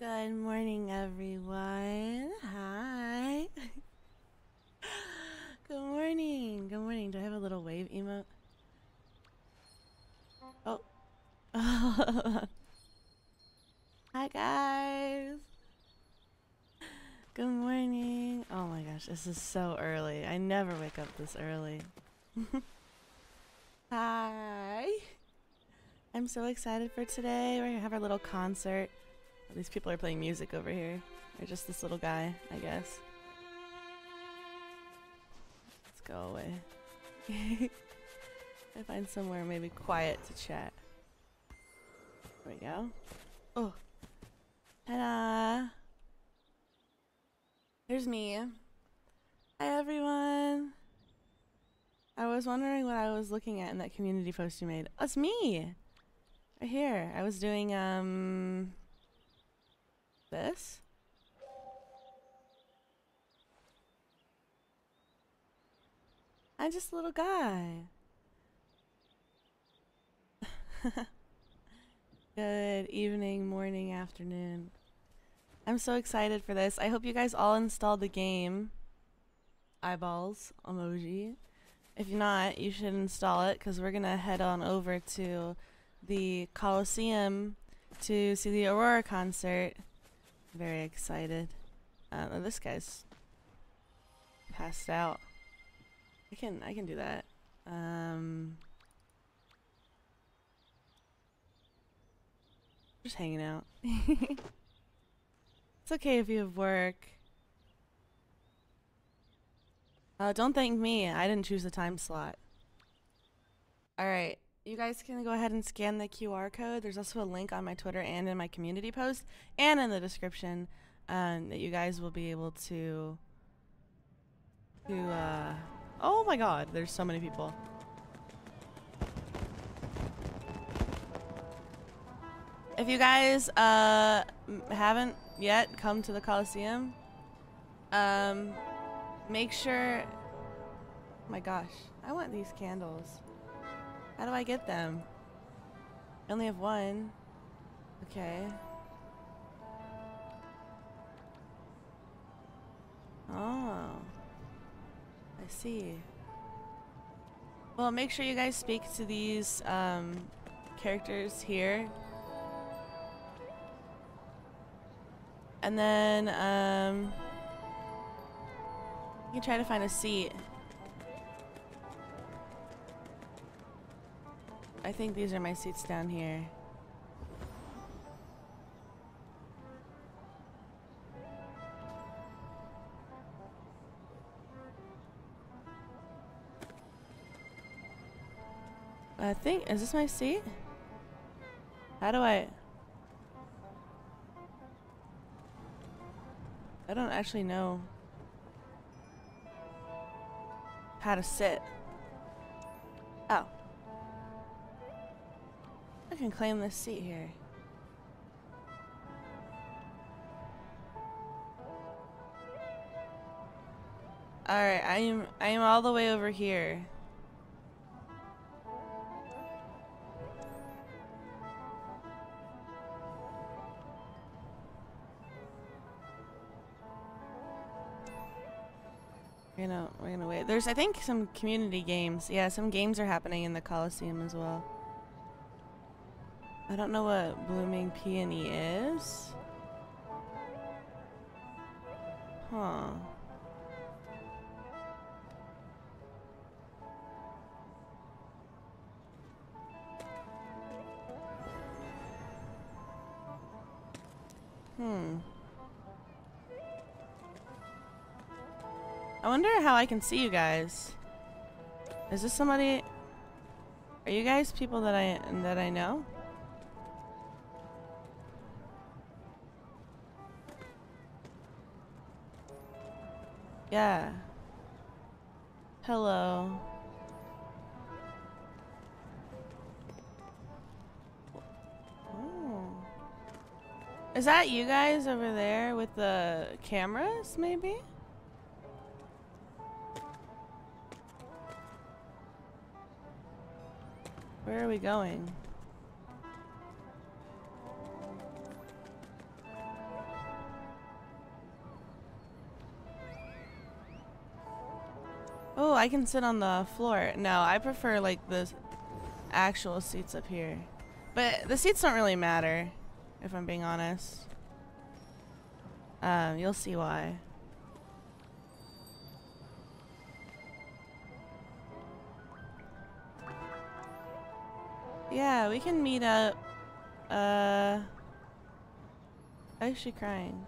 Good morning, everyone. Hi. Good morning. Good morning. Do I have a little wave emote? Oh. Hi, guys. Good morning. Oh my gosh, this is so early. I never wake up this early. Hi. I'm so excited for today. We're gonna have our little concert. These people are playing music over here. Or just this little guy, I guess. Let's go away. I find somewhere maybe quiet to chat. There we go. Oh. Ta-da! There's me. Hi, everyone. I was wondering what I was looking at in that community post you made. Oh, it's me! Right here. I was doing, this? I'm just a little guy. Good evening, morning, afternoon. I'm so excited for this. I hope you guys all installed the game. Eyeballs emoji. If not, you should install it because we're gonna head on over to the Coliseum to see the Aurora concert. Very excited. This guy's passed out. I can do that. Just hanging out. It's okay if you have work. Don't thank me. I didn't choose the time slot. Alright. You guys can go ahead and scan the QR code. There's also a link on my Twitter and in my community post and in the description that you guys will be able to oh my god, there's so many people. If you guys haven't yet come to the Coliseum, make sure... Oh my gosh, I want these candles. How do I get them? I only have one. Okay. Oh. I see. Well, make sure you guys speak to these characters here. And then you can try to find a seat. I think these are my seats down here. I think, is this my seat? How do I don't actually know how to sit. Oh. I can claim this seat here. Alright, I am all the way over here. We're gonna wait. There's, I think, some community games. Yeah, some games are happening in the Coliseum as well. I don't know what Blooming Peony is. Huh. I wonder how I can see you guys. Is this somebody? Are you guys people that I know? Yeah. Hello. Oh. Is that you guys over there with the cameras, maybe? Where are we going? Oh, I can sit on the floor. No, I prefer like the actual seats up here. But the seats don't really matter, if I'm being honest. You'll see why. Yeah, we can meet up. I'm actually crying.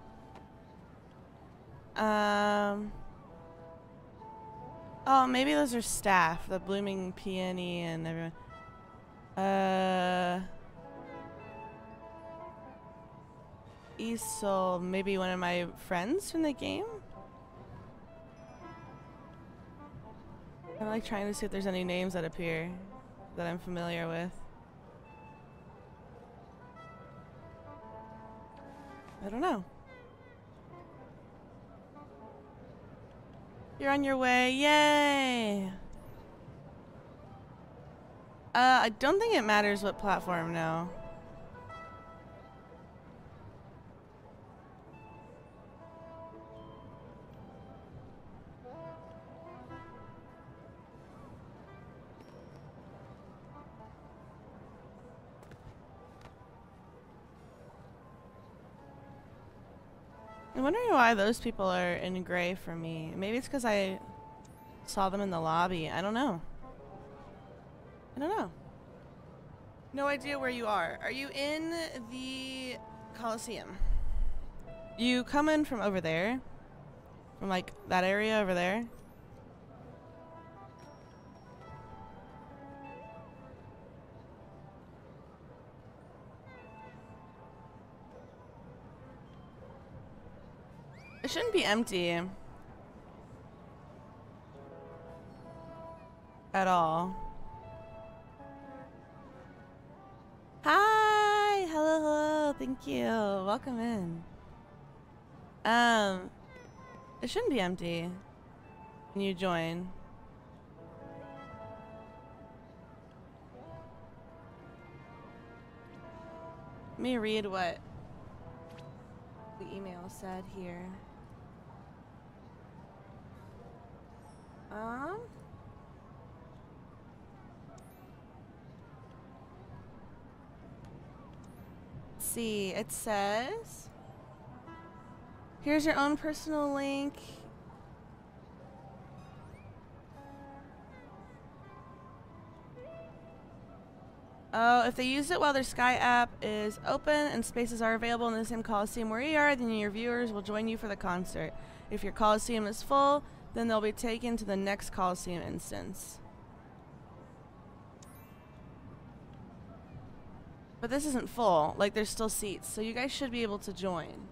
Oh, maybe those are staff. The Blooming Peony and everyone. Isol, maybe one of my friends from the game? I'm like trying to see if there's any names that appear that I'm familiar with. I don't know. You're on your way. Yay! I don't think it matters what platform now. I'm wondering why those people are in gray for me. Maybe it's because I saw them in the lobby. I don't know. I don't know. No idea where you are. Are you in the Coliseum? You come in from over there? From like that area over there? It shouldn't be empty. At all. Hi! Hello, hello. Thank you. Welcome in. It shouldn't be empty. Can you join? Let me read what the email said here. Let's see, it says, here's your own personal link. Oh, if they use it while their Sky app is open and spaces are available in the same Coliseum where you are, then your viewers will join you for the concert. If your Coliseum is full, then they'll be taken to the next Coliseum instance. But this isn't full. Like, there's still seats, so you guys should be able to join.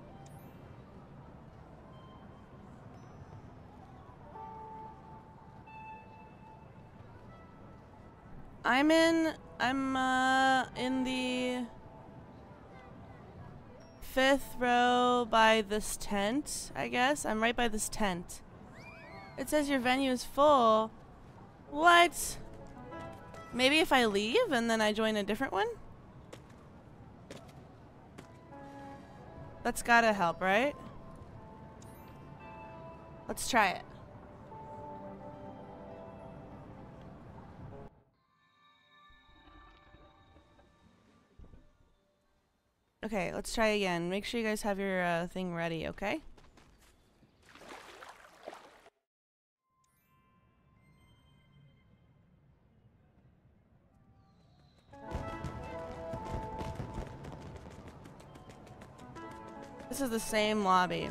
I'm in the 5th row by this tent, I guess. I'm right by this tent. It says your venue is full. What? Maybe if I leave and then I join a different one? That's gotta help, right? Let's try it. Okay, let's try again. Make sure you guys have your thing ready, okay? This is the same lobby.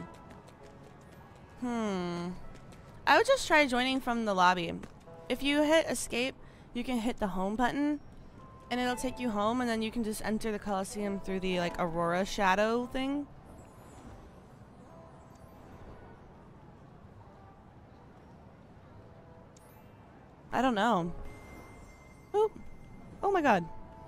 I would just try joining from the lobby. If you hit escape, you can hit the home button and it'll take you home, and then you can just enter the Coliseum through the like Aurora shadow thing. I don't know. Oop. Oh my god.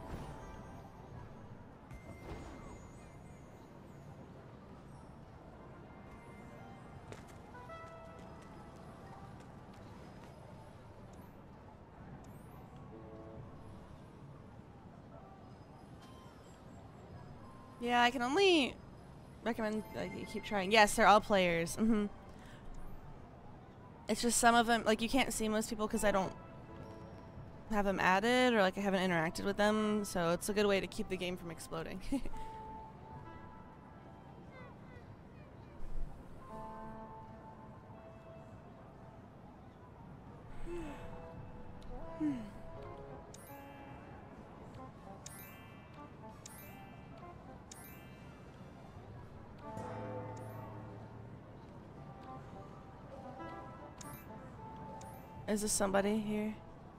Yeah, I can only recommend like you keep trying. Yes, they're all players. It's just some of them, like, you can't see most people because I don't have them added, or like I haven't interacted with them, so it's a good way to keep the game from exploding. Is this somebody here?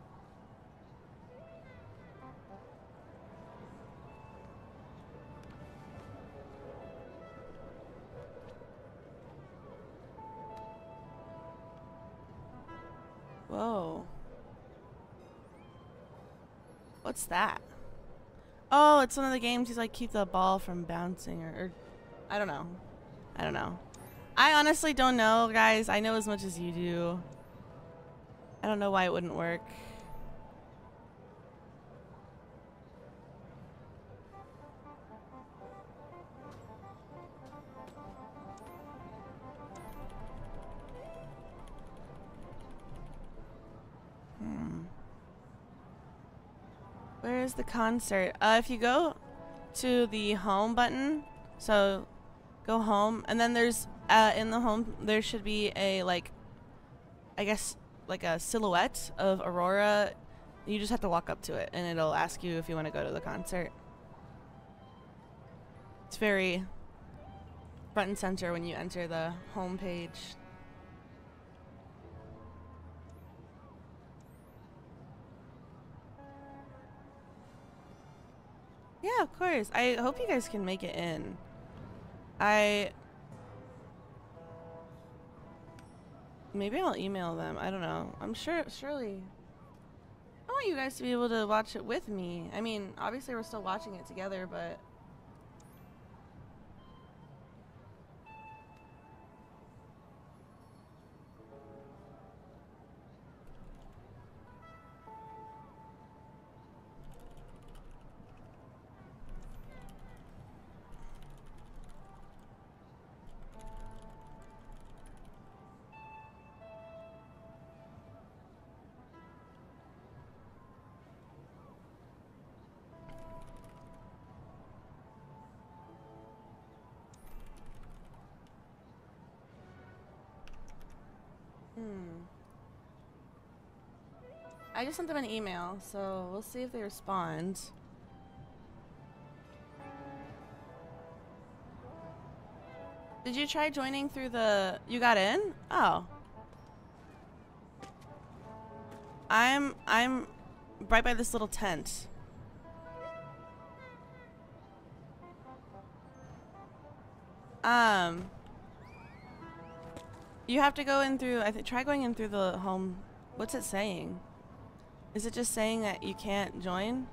Whoa. What's that? Oh, it's one of the games he's like keep the ball from bouncing, or I don't know. I don't know. I honestly don't know, guys. I know as much as you do. I don't know why it wouldn't work. Where is the concert? If you go to the home button, so go home, and then there's in the home there should be a like, I guess like a silhouette of Aurora. You just have to walk up to it, and it'll ask you if you want to go to the concert. It's very front and center when you enter the home page. Yeah, of course. I hope you guys can make it in. Maybe I'll email them. I don't know. I'm sure, surely. I want you guys to be able to watch it with me. I mean, obviously we're still watching it together, but... I just sent them an email, so we'll see if they respond. Did you try joining through the... You got in? Oh. I'm right by this little tent. You have to go in through... try going in through the home... What's it saying? Is it just saying that you can't join?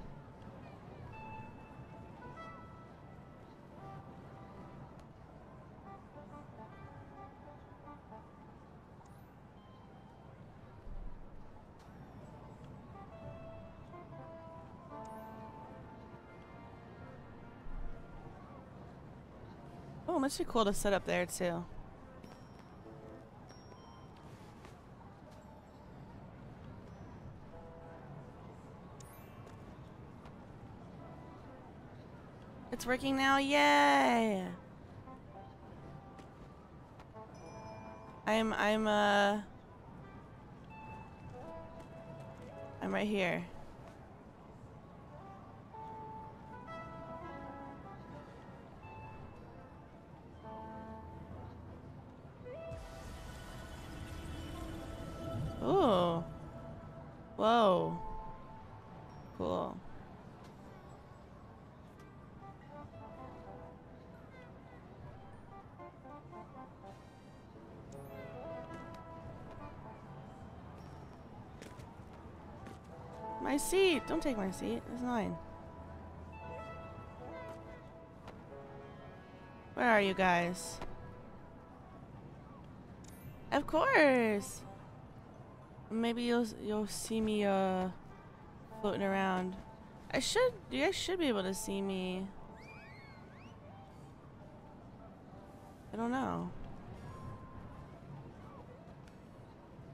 Oh, it must be cool to sit up there too. It's working now, yay! I'm right here. Ooh. Whoa. Cool. My seat! Don't take my seat. It's mine. Where are you guys? Of course! Maybe you'll see me floating around. You guys should be able to see me. I don't know.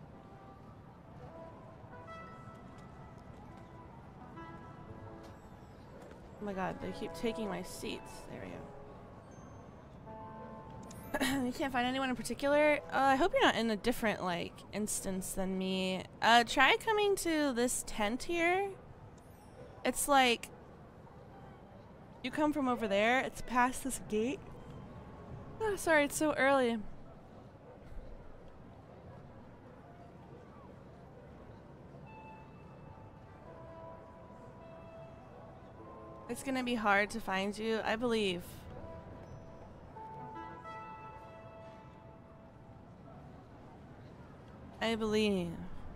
my god, they keep taking my seats. There we go. You can't find anyone in particular? I hope you're not in a different, like, instance than me. Try coming to this tent here. It's like... You come from over there, it's past this gate. Oh, sorry, it's so early. It's gonna be hard to find you, I believe. I believe.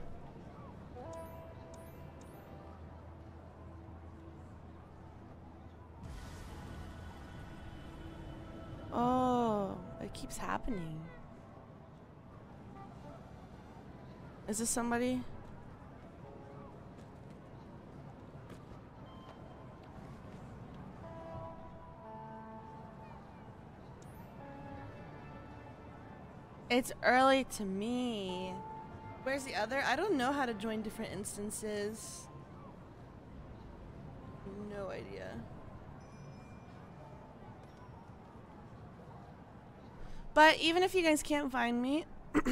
Oh, it keeps happening. Is this somebody? It's early to me. Where's the other? I don't know how to join different instances. No idea. But even if you guys can't find me,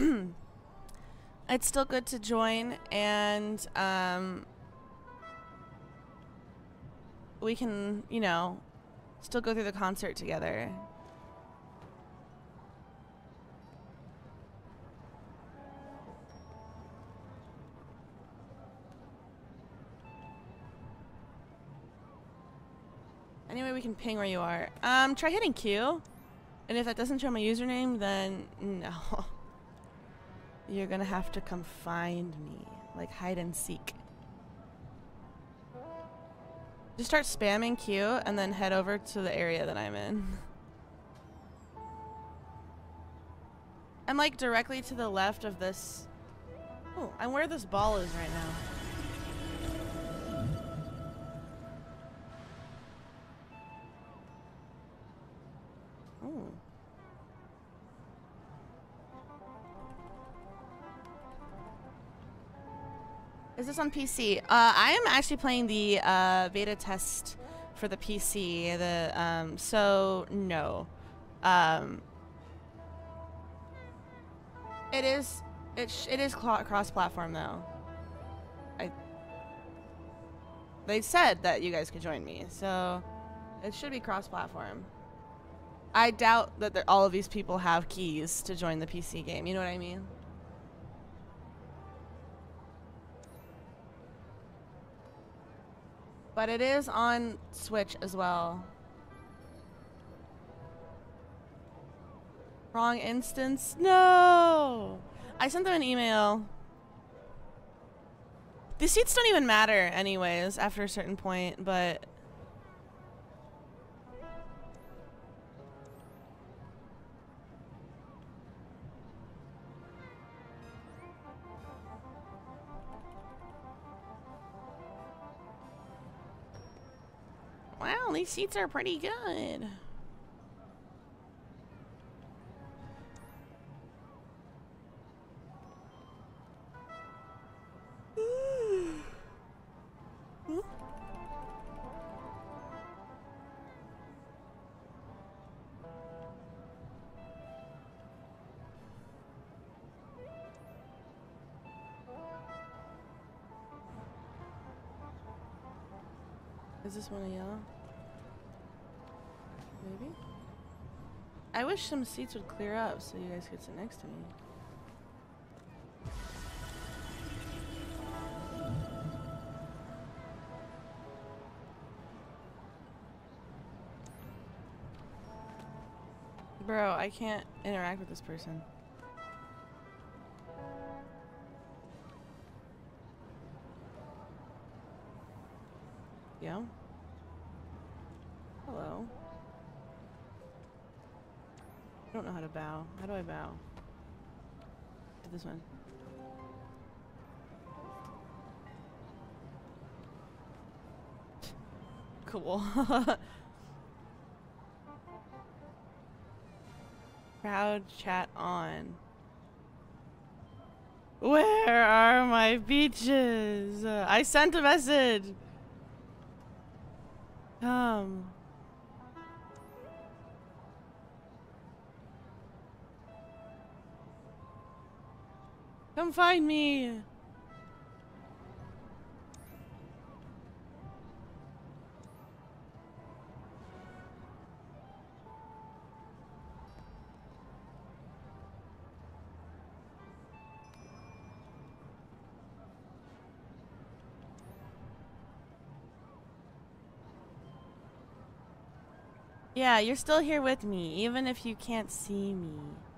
it's still good to join, and we can, you know, still go through the concert together. Anyway, we can ping where you are. Try hitting Q. And if that doesn't show my username, then no. You're gonna have to come find me. Like hide and seek. Just start spamming Q and then head over to the area that I'm in. I'm like directly to the left of this. Oh, I'm where this ball is right now. Oh. Is this on PC? I am actually playing the beta test for the PC. So no. It is cross-platform though. They said that you guys could join me, so it should be cross-platform. I doubt that all of these people have keys to join the PC game. You know what I mean? But it is on Switch as well. Wrong instance? No! I sent them an email. The seats don't even matter anyways after a certain point, but... Wow, these seats are pretty good. Is this one of y'all? Maybe? I wish some seats would clear up so you guys could sit next to me. Bro, I can't interact with this person. Yo? Hello? I don't know how to bow. How do I bow? To this one. Cool. Crowd chat on. Where are my beaches? I sent a message. Come. Come find me. Yeah, you're still here with me, even if you can't see me.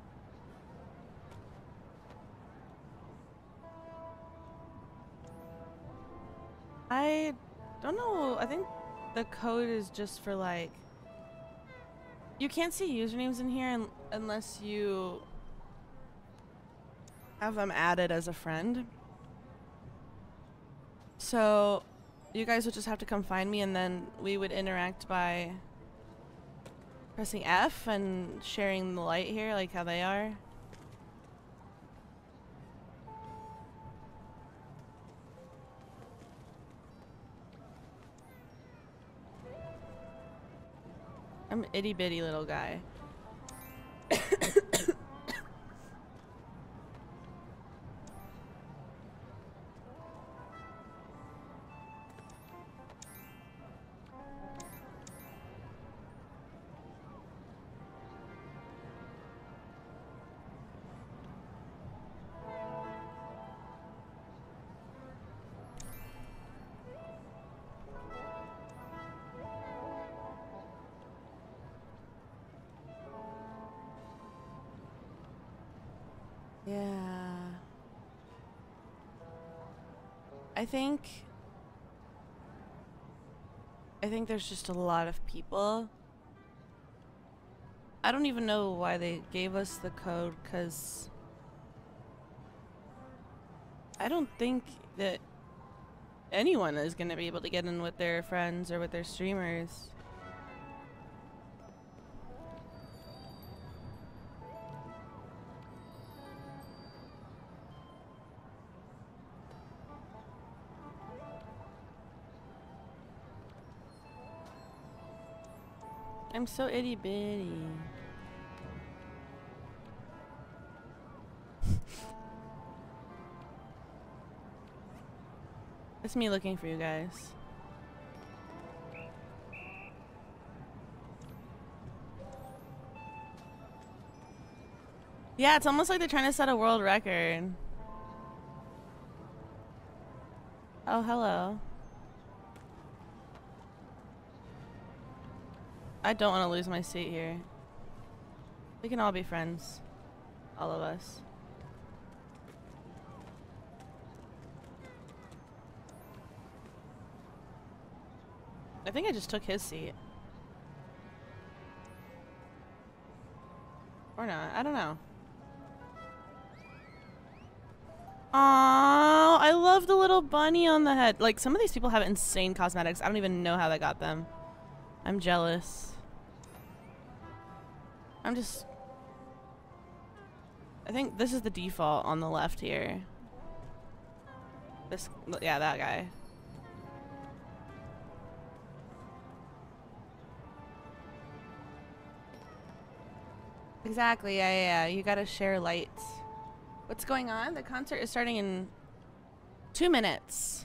I don't know. I think the code is just for like... You can't see usernames in here unless you have them added as a friend. So you guys would just have to come find me, and then we would interact by pressing F and sharing the light here, like how they are. I'm an itty bitty little guy. Yeah. I think there's just a lot of people. I don't even know why they gave us the code, because I don't think that anyone is going to be able to get in with their friends or with their streamers. I'm so itty bitty. It's me looking for you guys. Yeah, it's almost like they're trying to set a world record. Oh, hello. I don't want to lose my seat here. We can all be friends. All of us. I think I just took his seat. Or not. I don't know. Aww, I love the little bunny on the head. Like, some of these people have insane cosmetics. I don't even know how they got them. I'm jealous. I'm just... I think this is the default on the left here. This... Yeah, that guy. Exactly, yeah. You gotta share lights. What's going on? The concert is starting in 2 minutes.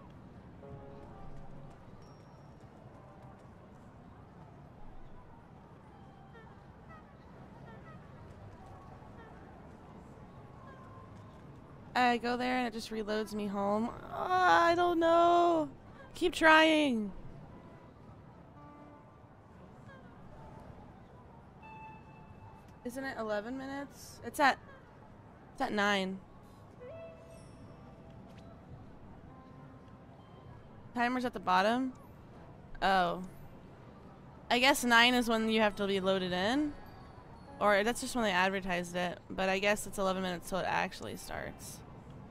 I go there and it just reloads me home. I don't know. Keep trying. Isn't it 11 minutes? It's at 9. Timer's at the bottom. Oh. I guess 9 is when you have to be loaded in. Or that's just when they advertised it. But I guess it's 11 minutes till it actually starts.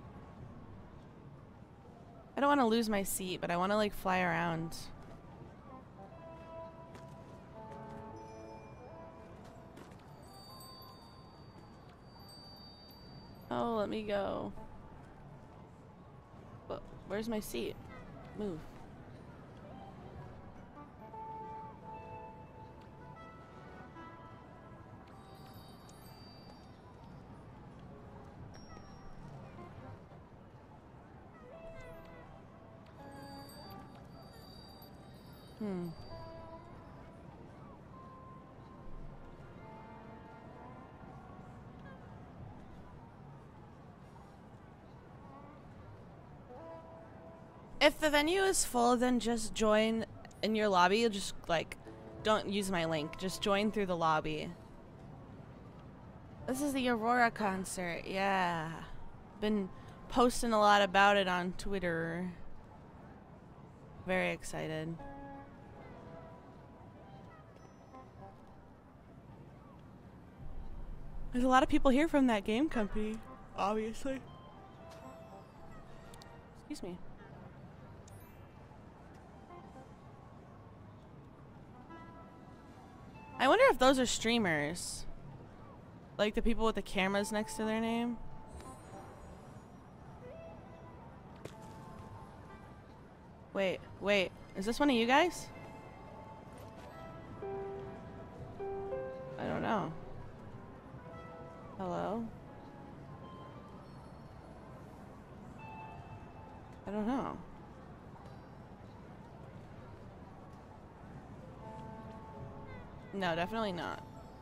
I don't want to lose my seat, but I want to like fly around. Oh, let me go. Where's my seat? Move. Hmm. If the venue is full, then just join in your lobby. Just like, don't use my link. Just join through the lobby. This is the Aurora concert. Yeah. Been posting a lot about it on Twitter. Very excited. There's a lot of people here from that game company, obviously. Excuse me. I wonder if those are streamers. Like the people with the cameras next to their name. Wait, wait. Is this one of you guys? I don't know. Hello? I don't know. No, definitely not.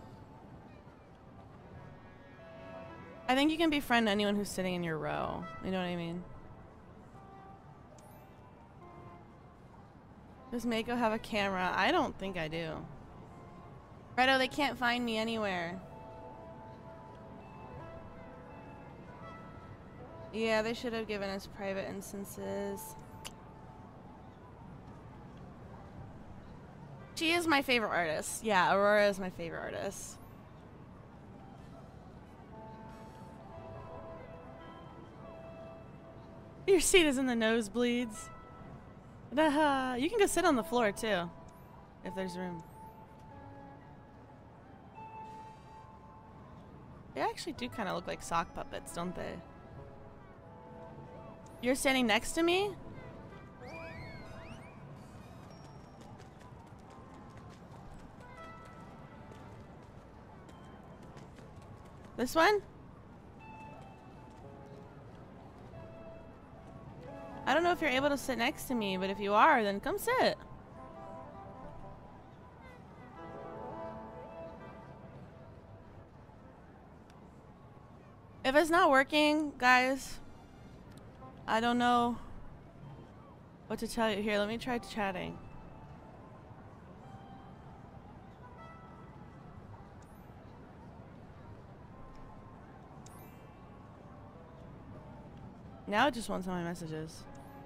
I think you can befriend anyone who's sitting in your row. You know what I mean? Does Mako have a camera? I don't think I do. Redo, they can't find me anywhere. Yeah, they should have given us private instances. She is my favorite artist. Yeah, Aurora is my favorite artist. Your seat is in the nosebleeds. You can go sit on the floor too, if there's room. They actually do kind of look like sock puppets, don't they? You're standing next to me? This one? I don't know if you're able to sit next to me, but if you are, then come sit. If it's not working, guys, I don't know what to tell you. Here, let me try chatting. Now it just wants all my messages.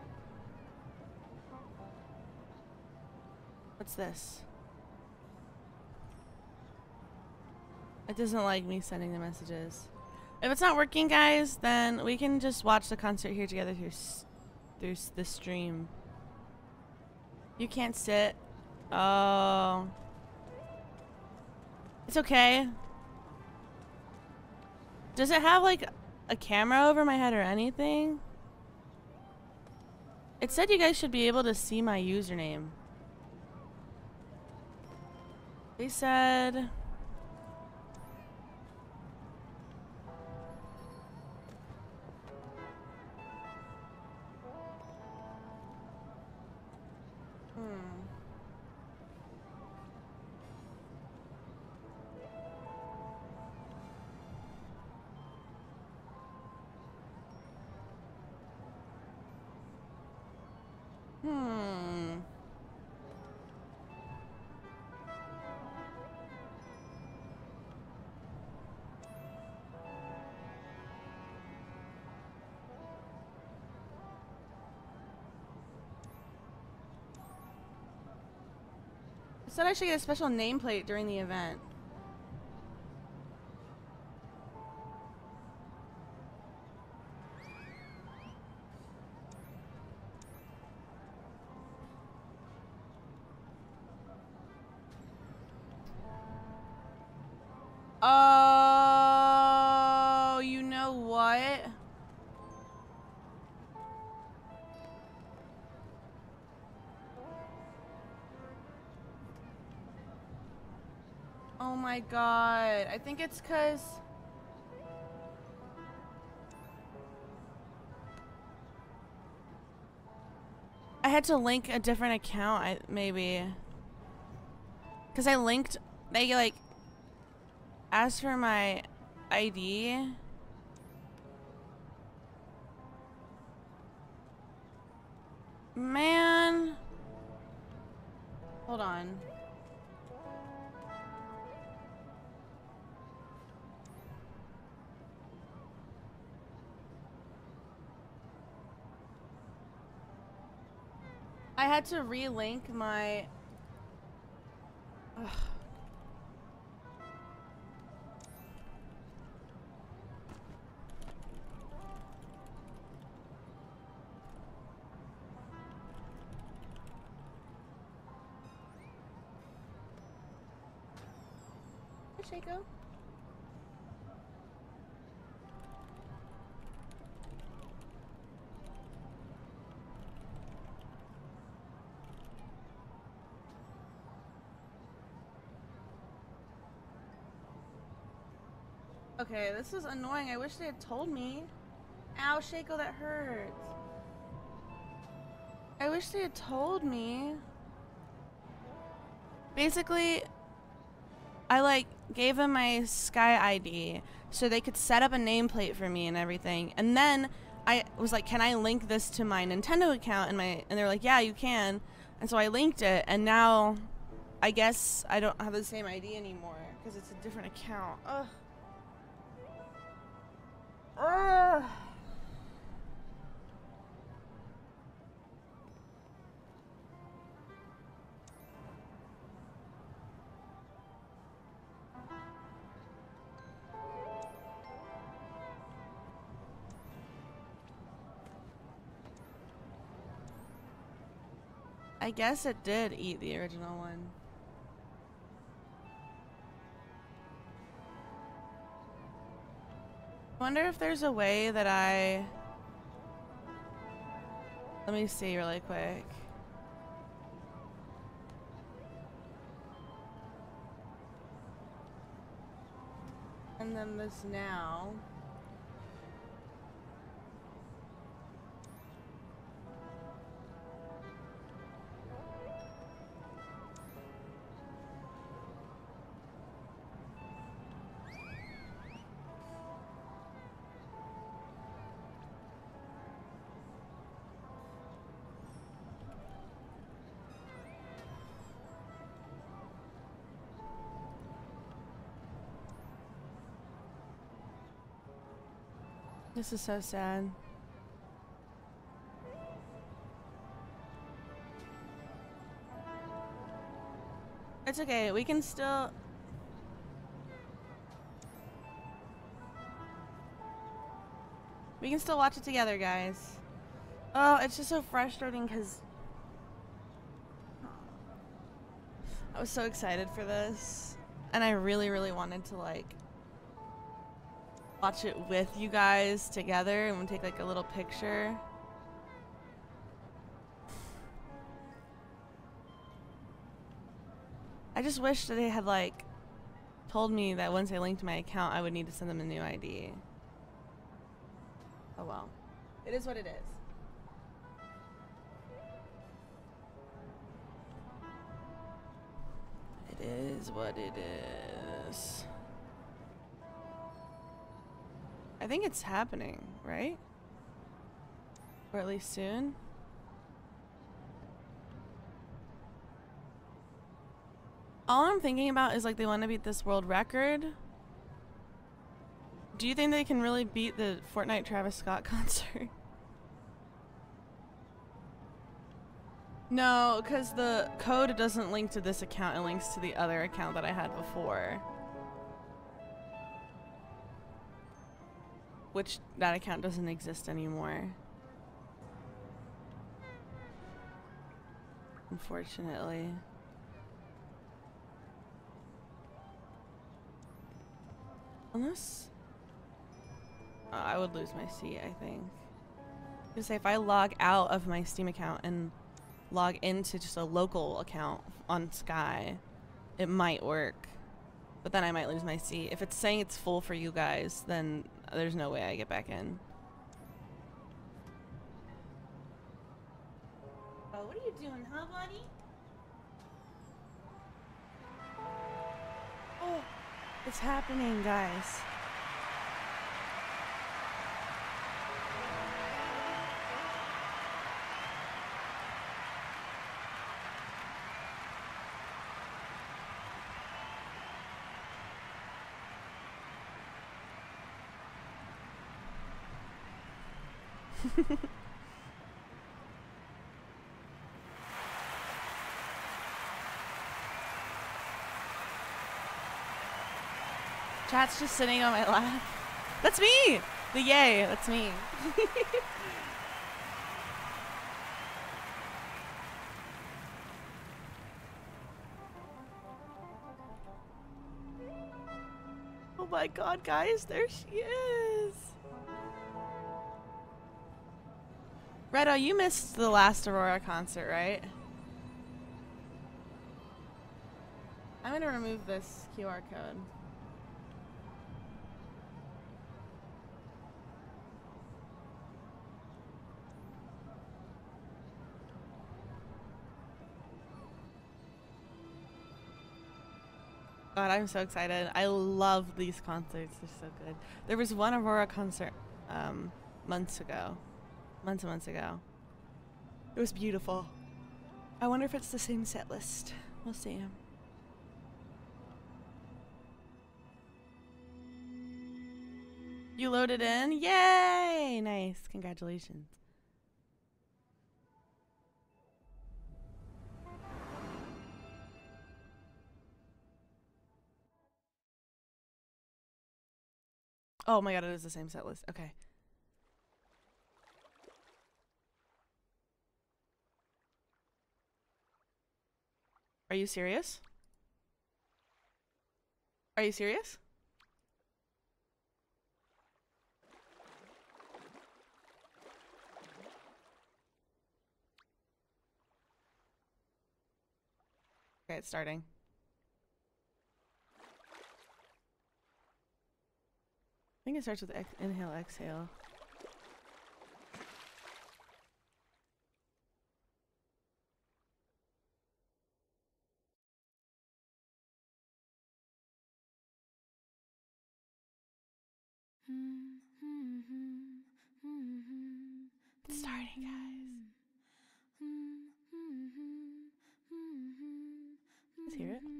What's this? It doesn't like me sending the messages. If it's not working, guys, then we can just watch the concert here together through the stream. You can't sit. Oh. It's okay. Does it have like a camera over my head or anything? It said you guys should be able to see my username. They said... It said I should get a special nameplate during the event. Oh, you know what? Oh my god. I think it's 'cause I had to link a different account, maybe. Because I linked, they like asked for my ID. Man. Hold on. I had to relink my... Ugh. Hi, Shaco. Okay, this is annoying. I wish they had told me. Ow, Shaco, that hurts. I wish they had told me. Basically, I like gave them my Sky ID so they could set up a nameplate for me and everything. And then I was like, can I link this to my Nintendo account? And they're like, yeah, you can. And so I linked it, and now I guess I don't have the same ID anymore because it's a different account. Ugh. Ugh. I guess it did eat the original one. I wonder if there's a way that let me see really quick. And then this now. This is so sad. It's okay, we can still... We can still watch it together, guys. Oh, it's just so frustrating because... I was so excited for this. And I really, really wanted to, like... watch it with you guys together and we'll take like a little picture. I just wish that they had like told me that once I linked my account I would need to send them a new ID. Oh well. It is what it is. It is what it is. I think it's happening, right? Or at least soon. All I'm thinking about is like they want to beat this world record. Do you think they can really beat the Fortnite Travis Scott concert? No, because the code doesn't link to this account, it links to the other account that I had before. Which, that account doesn't exist anymore. Unfortunately. Unless... I would lose my seat, I think. Just say if I log out of my Steam account and log into just a local account on Sky, it might work. But then I might lose my seat. If it's saying it's full for you guys, then there's no way I get back in. Oh. doing, huh, buddy? Oh, it's happening, guys. Chat's just sitting on my lap. That's me! The yay, that's me. Oh my god, guys, there she is! Redo, you missed the last Aurora concert, right? I'm gonna remove this QR code. God, I'm so excited. I love these concerts. They're so good. There was one Aurora concert months ago. Months and months ago. It was beautiful. I wonder if it's the same set list. We'll see. You loaded in? Yay! Nice. Congratulations. Oh my god, it is the same set list. Okay. Are you serious? Are you serious? Okay, it's starting. I think it starts with inhale, exhale. It's starting, guys. Let's hear it.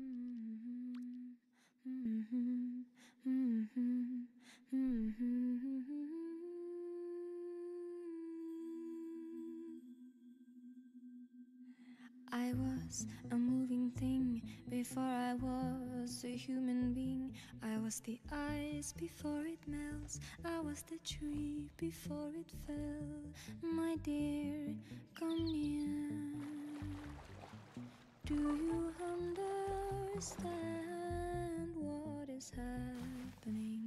I was a moving thing before I was a human being. I was the ice before it melts. I was the tree before it fell. My dear, come near. Do you understand what is happening?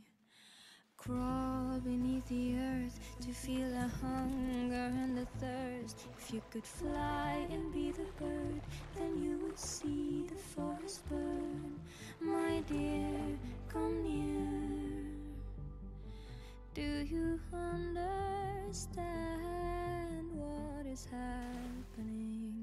Crawl beneath the earth to feel the hunger and the thirst. If you could fly and be the bird, then you would see the forest burn. My dear, come near. Do you understand what is happening?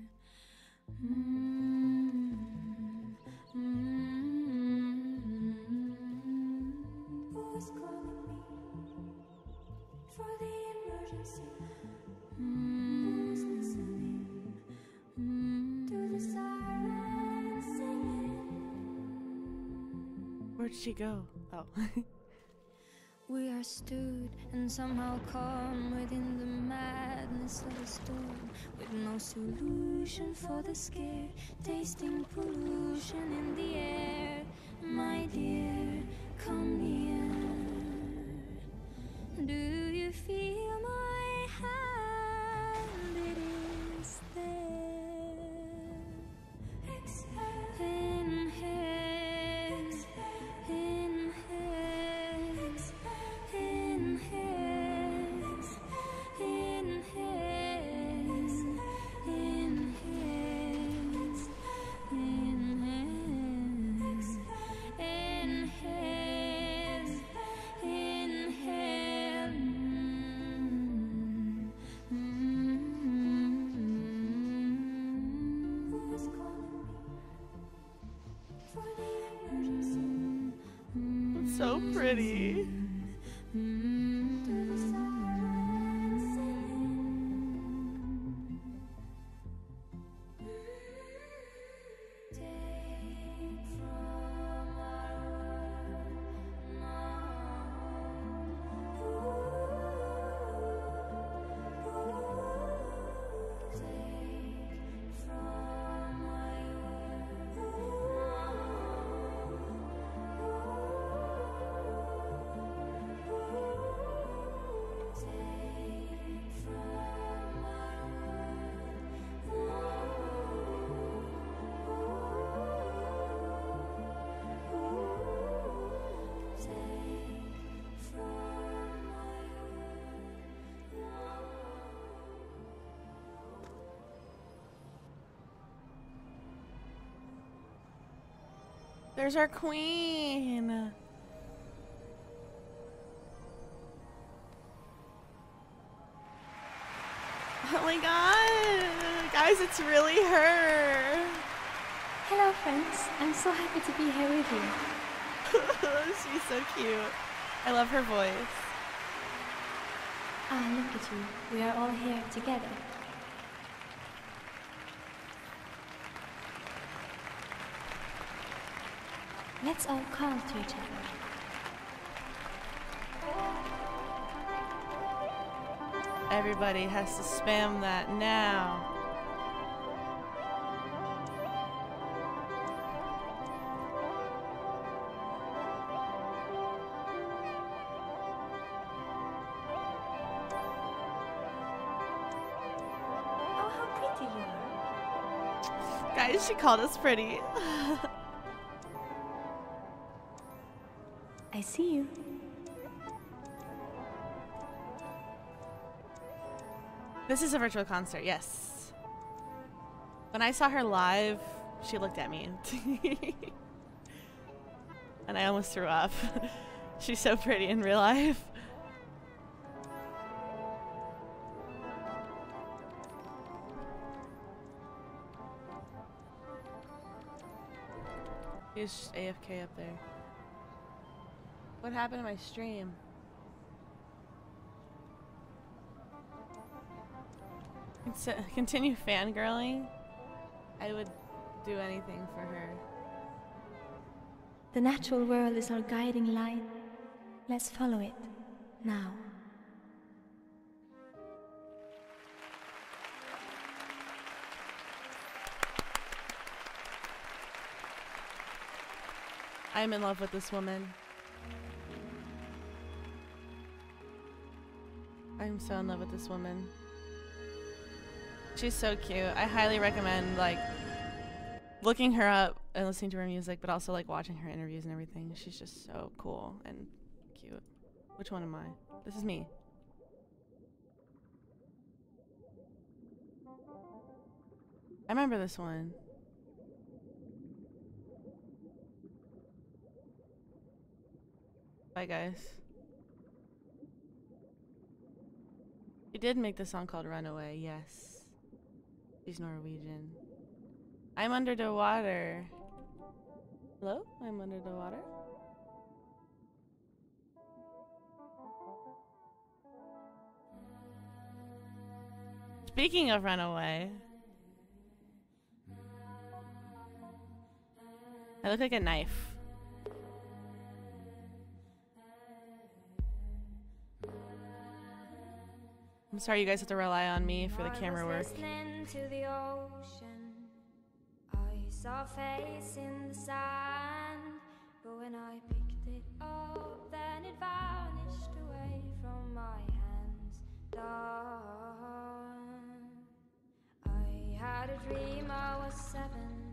Who's calling me for the emergency? Who's listening to the sirens singing? Where'd she go? Oh. We are stood and somehow calm within the madness of a storm, with no solution for the scare, tasting pollution in the air. My dear, come near. Do you feel my hand? It is there. Exhale. Inhale. Inhale. Inhale. Inhale. Inhale. Inhale. So pretty. There's our queen. Oh my god. Guys, it's really her. Hello friends, I'm so happy to be here with you. She's so cute. I love her voice. Ah, look at you. We are all here together. Let's all call to each other. Everybody has to spam that now. Oh, how pretty you are. Guys, she called us pretty. I see you. This is a virtual concert, yes. When I saw her live, she looked at me. And I almost threw up. She's so pretty in real life. He's just AFK up there. What happened to my stream? Continue fangirling? I would do anything for her. The natural world is our guiding light. Let's follow it now. I'm in love with this woman. I'm so in love with this woman. She's so cute. I highly recommend like looking her up and listening to her music, but also like watching her interviews and everything. She's just so cool and cute. Which one am I? This is me. I remember this one. Bye, guys. She did make the song called Runaway, yes. She's Norwegian. I'm under the water. Hello? I'm under the water. Speaking of Runaway. I look like a knife. I'm sorry you guys have to rely on me for the camera work. Listening to the ocean, I saw a face in the sand, but when I picked it up, then it vanished away from my hands. Dawn. I had a dream I was 7,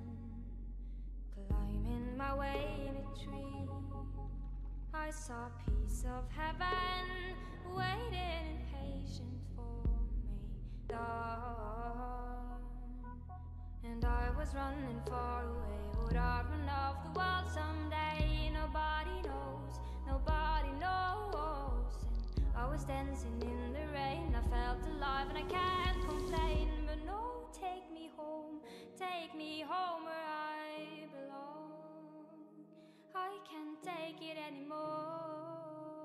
climbing my way in a tree. I saw a piece of heaven waiting impatient for me. Dawn. And I was running far away. Would I run off the world someday? Nobody knows, nobody knows. And I was dancing in the rain. I felt alive and I can't complain. But no, take me home where I belong. I can't take it anymore.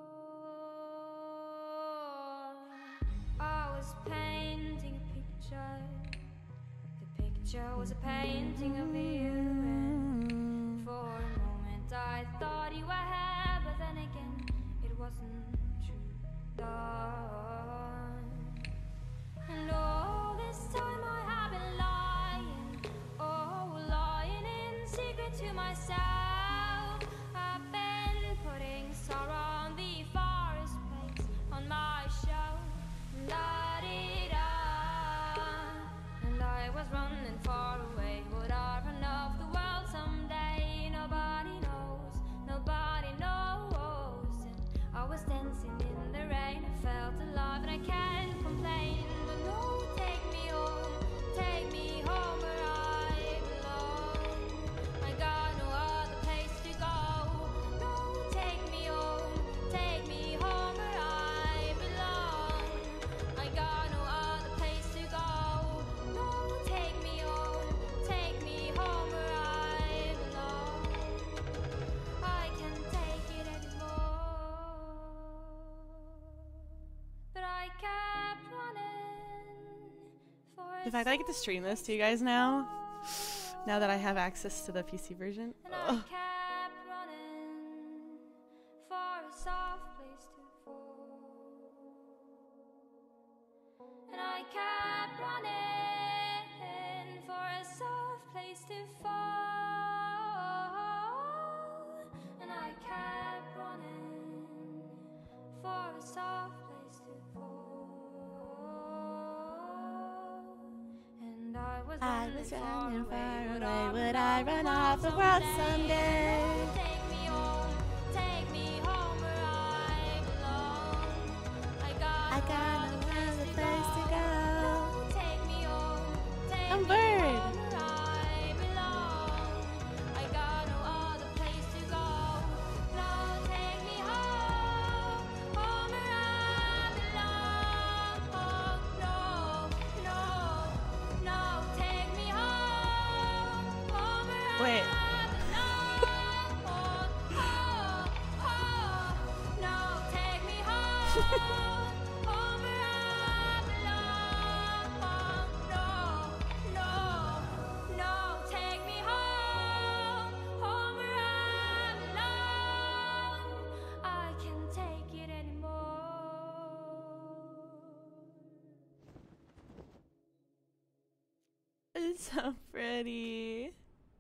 I was painting a picture. The picture was a painting of you, and for a moment I thought you were here, but then again it wasn't true. And all this time I have been lying, oh, lying in secret to myself. I've been putting sorrow on the forest place on my shelf. La-di-da. And I was running far away. Would I run off the world someday? Nobody knows, nobody knows. And I was dancing in the rain. I felt alive and I can't complain. But no, take me home where I belong. I got no other place to go. No, take me home where I belong. I got no other place to go. No, take me home where I belong. I can't take it anymore. But I kept running for The fact that I get to stream this to you guys now that I have access to the PC version. and I kept running for a soft place to fall. And I kept running for a soft place to fall. And I kept running for a soft place to fall. And I was running far away. Would I run off the world someday? Take me home where I belong. I got no other place to go. Take me home. I'm bird. Where I belong. I got no other place to go. No, take me home where I belong. Oh, no, take me home where Wait. I belong. No, take me home where I belong. No, take me home where I belong. I can't take it anymore. It's so pretty.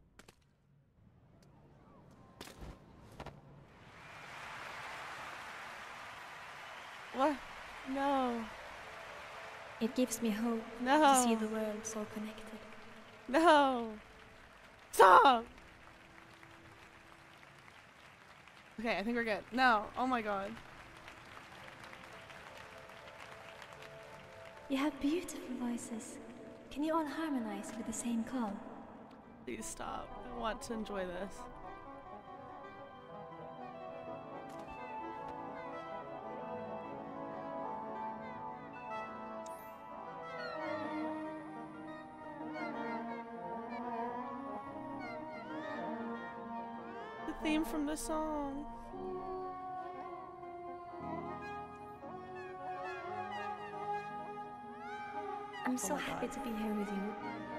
What? No. It gives me hope No. to see the world so connected. No. Stop. Okay, I think we're good. No. Oh my god. You have beautiful voices. Can you all harmonize with the same call? Please stop. I want to enjoy this. The theme from the song. I'm so my happy God. to be here with you.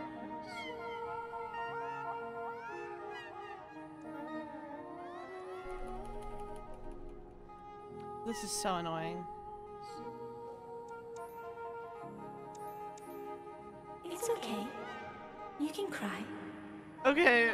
This is so annoying. It's okay. You can cry. Okay.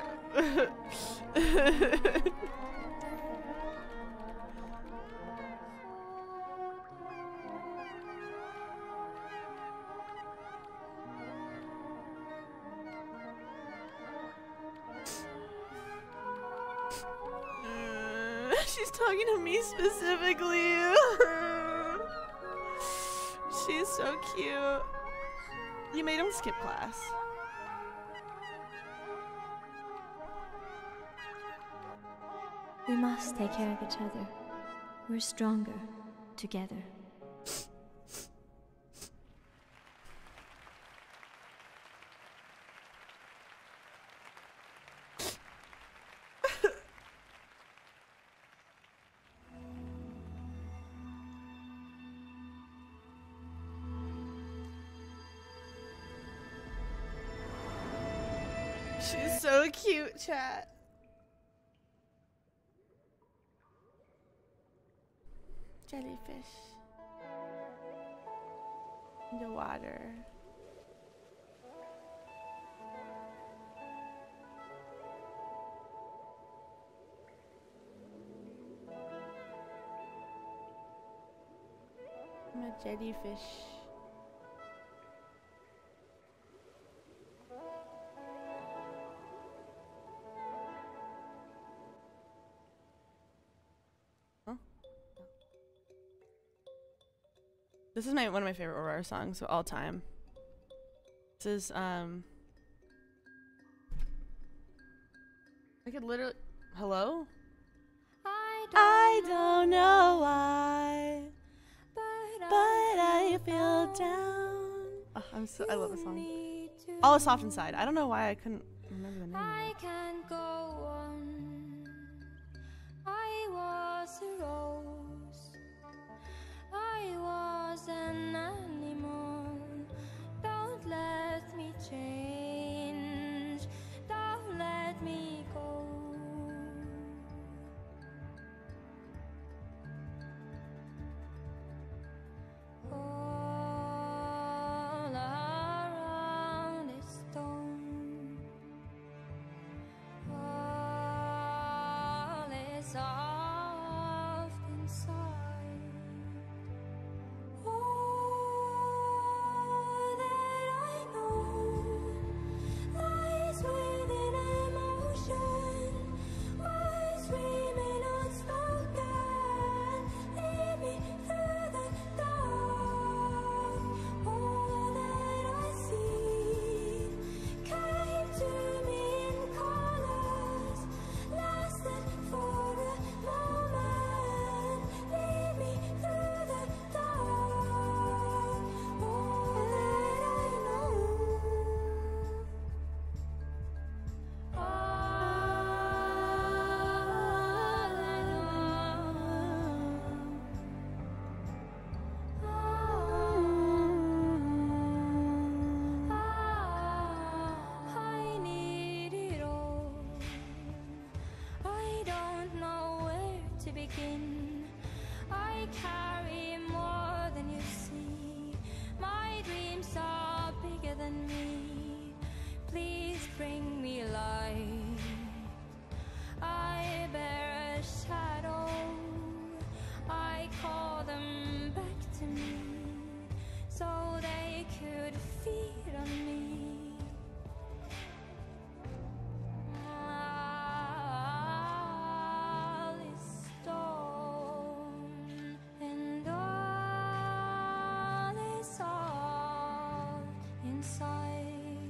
She's talking to me specifically. She's so cute. You made him skip class. We must take care of each other. We're stronger together. She's so cute, chat. Jellyfish. In the water. I'm a jellyfish. Huh? This is one of my favorite Aurora songs of all time. This is I could literally hello? I don't know why, but I feel down. Oh, I love this song. All is soft inside. I don't know why I couldn't remember the name. I can't go on. I was a rose. I was an animal. Don't let me change. Don't let me go. All around is stone. All is soft inside. All that I know lies within emotion. Why screaming unspoken? Lead me through the dark. All that I see came to me in colors, lasted for a moment. Lead me through the dark. All that I know. All I need it all. I don't know where to begin. I carry more than you see. My dreams are bigger than me. Please bring me light. I bear a shadow. I call them back to me so they could feed on me. All is stone and all is soft inside.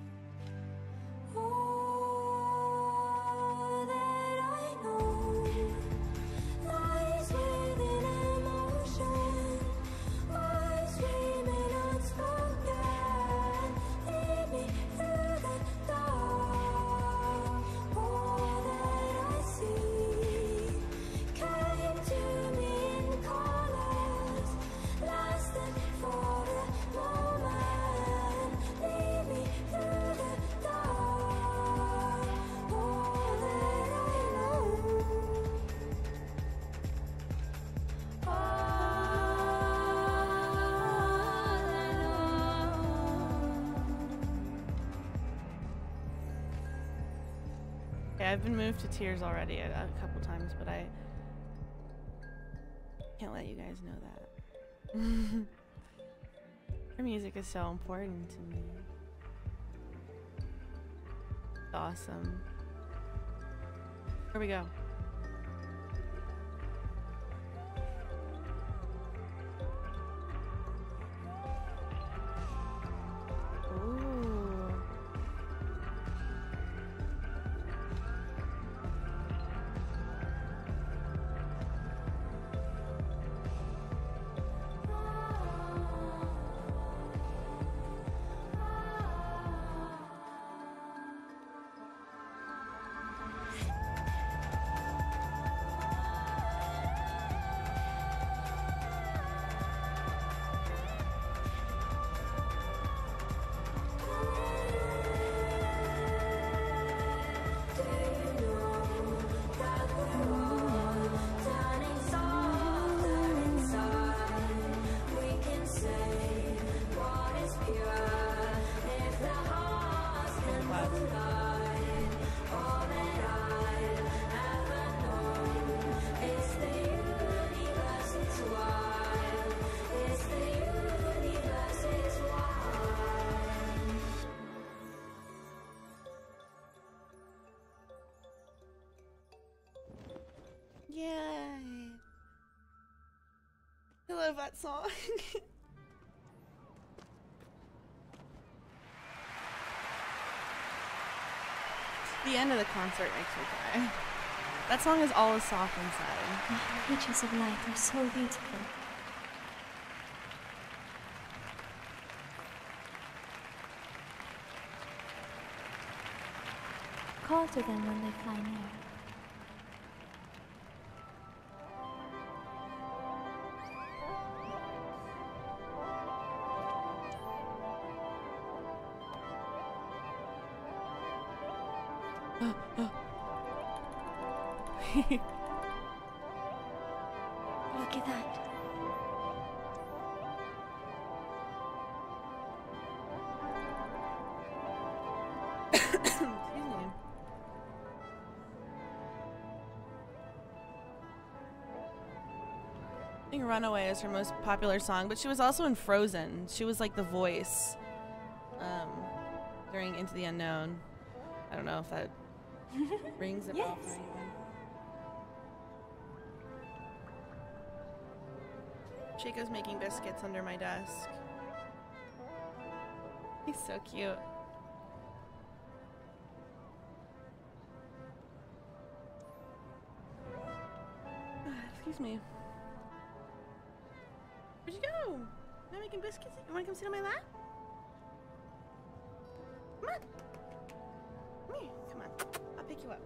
All that I know lies within emotion. Why screaming unspoken? Lead me through the dark. All that I see came to me in colors, lasted for a moment. Lead me through the dark. All that I know. All I Okay, I've been moved to tears already a couple times, but I can't let you guys know that. Her music is so important to me. It's awesome. Here we go. Ooh. Yay! I love that song. The end of the concert makes me cry. That song is always soft inside. The reaches of light are so beautiful. Call to them when they fly near. Look at that. Excuse me. I think Runaway is her most popular song, but she was also in Frozen. She was like the voice during Into the Unknown. I don't know if that rings a bell for Yes. anyone. Chico's making biscuits under my desk. He's so cute. Excuse me. Where'd you go? Am I making biscuits? You wanna come sit on my lap? Come on. Come here. Come on. I'll pick you up.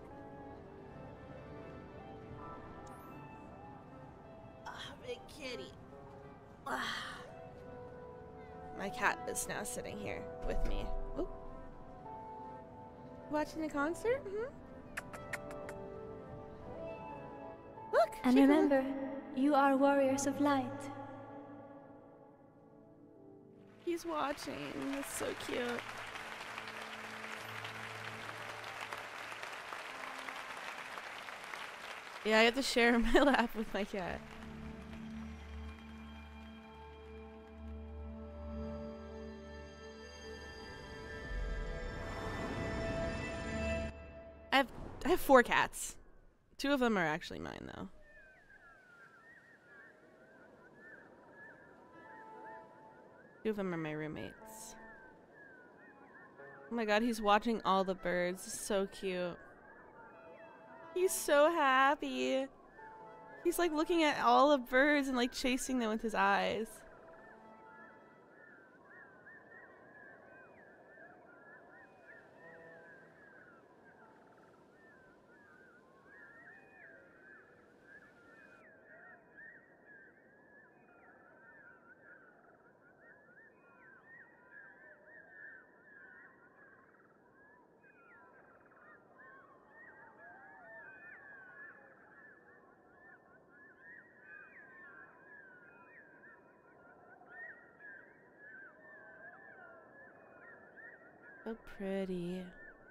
Ah, big kitty. Ah. My cat is now sitting here with me. Ooh. Watching the concert? Look! And Chico. remember, you are warriors of light. He's watching. That's so cute. Yeah, I have to share my lap with my cat. I have 4 cats. 2 of them are actually mine, though. Two of them are my roommates. Oh my god, he's watching all the birds. So cute. He's so happy. He's like looking at all the birds and like chasing them with his eyes. So pretty.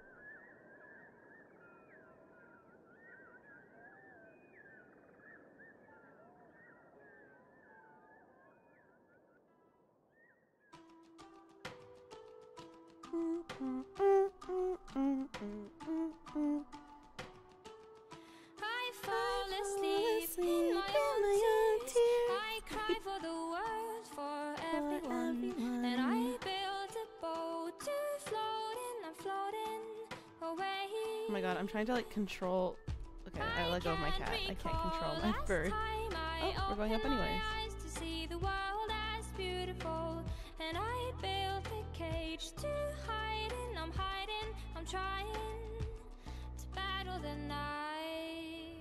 I fall asleep in my own tears. I cry for the world, for everyone. And I build a boat to float in. I'm floating away. Oh my god, I'm trying to like control. Okay, I let go of my cat. I can't control my bird. Oh, we're going up anyways. To see the world as beautiful. And I built a cage to hide in. I'm hiding, I'm trying to battle the night.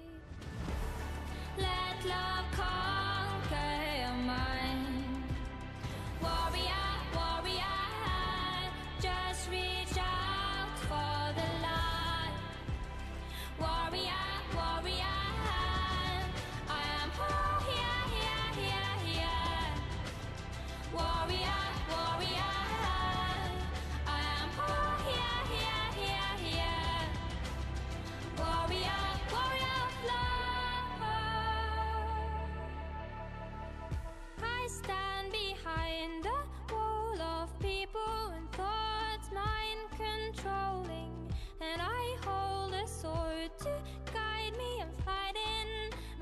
Let love conquer your mind. Warrior, warrior, just reach out for the light. Warrior, warrior, I am here. Warrior, warrior, I am here. Warrior, warrior of love. I stand behind a wall of people and thoughts mind controlling, and I hold a sword to guide me. I'm fighting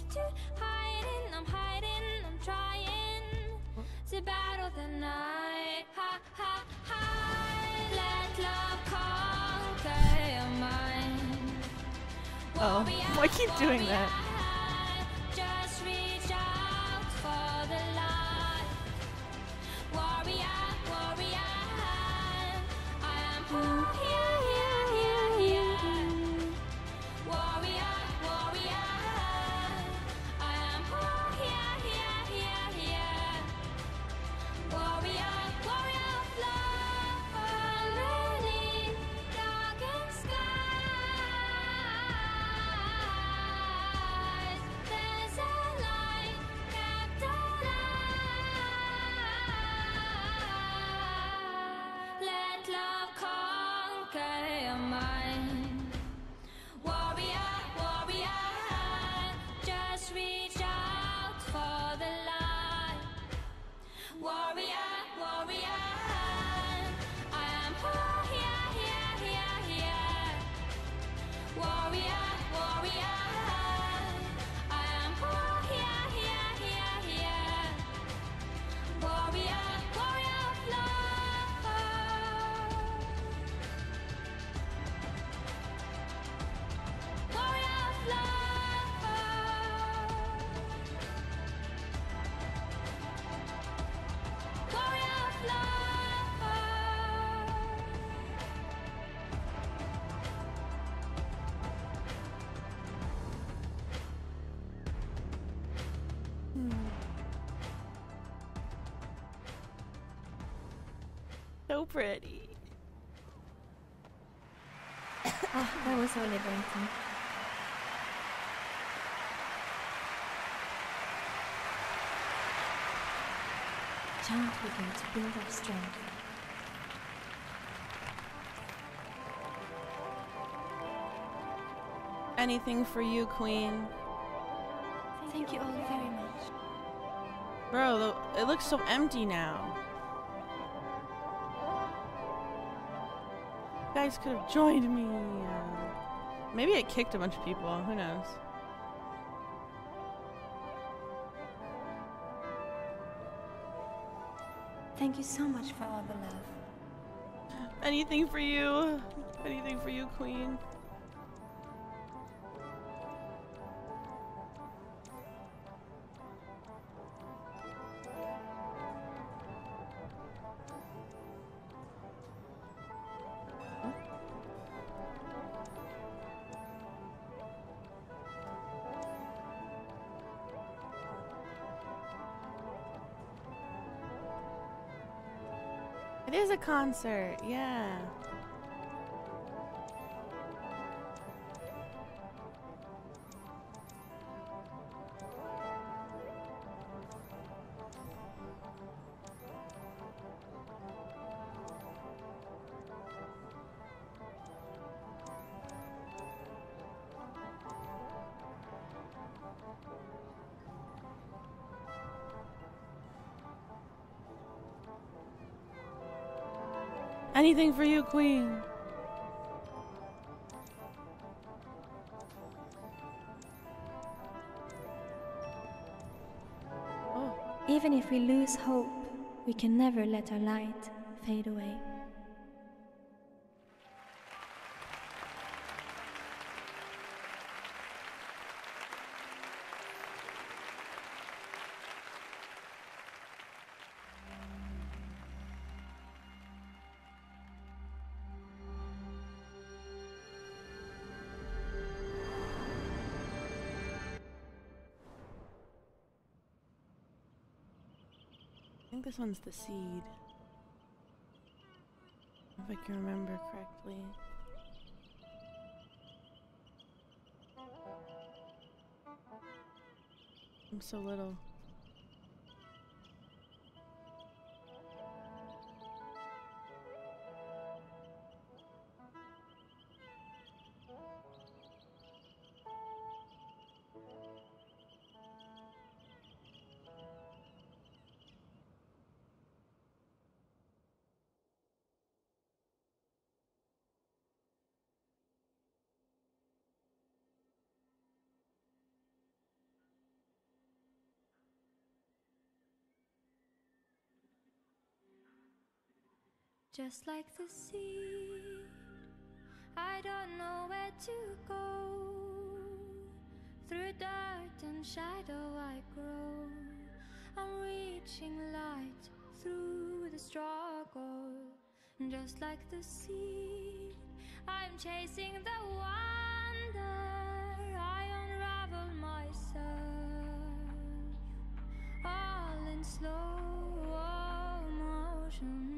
to hiding, I'm hiding, I'm trying to battle the night. Ha ha ha. Let love conquer your mind. Oh, I keep doing that. Just reach out for the light. Warrior, warrior, I am here, here, here, here. Warrior, warrior, I am here, here, here, here. Warrior, warrior of love, underneath darkened skies, there's a light kept alive. Let love conquer your mind. Warrior, warrior, just reach out for the light. Warrior, warrior, I am here, here, here, here. Warrior, warrior, I am here, here, here, here. Warrior, warrior of love. Warrior of love. Warrior of love. So pretty. Ah, that was so liberating. Chant with me to build up strength. Anything for you, Queen. Thank you all very much. Bro, it looks so empty now. You guys could have joined me. Maybe it kicked a bunch of people. Who knows? Thank you so much for all the love. Anything for you. Anything for you, Queen. It is a concert, yeah. Anything for you, Queen. Oh. Even if we lose hope, we can never let our light fade away. I think this one's the seed. If I can remember correctly. I'm so little. just like the sea. I don't know where to go. Through dirt and shadow I grow. I'm reaching light through the struggle. Just like the sea, I'm chasing the wonder. I unravel myself, all in slow motion.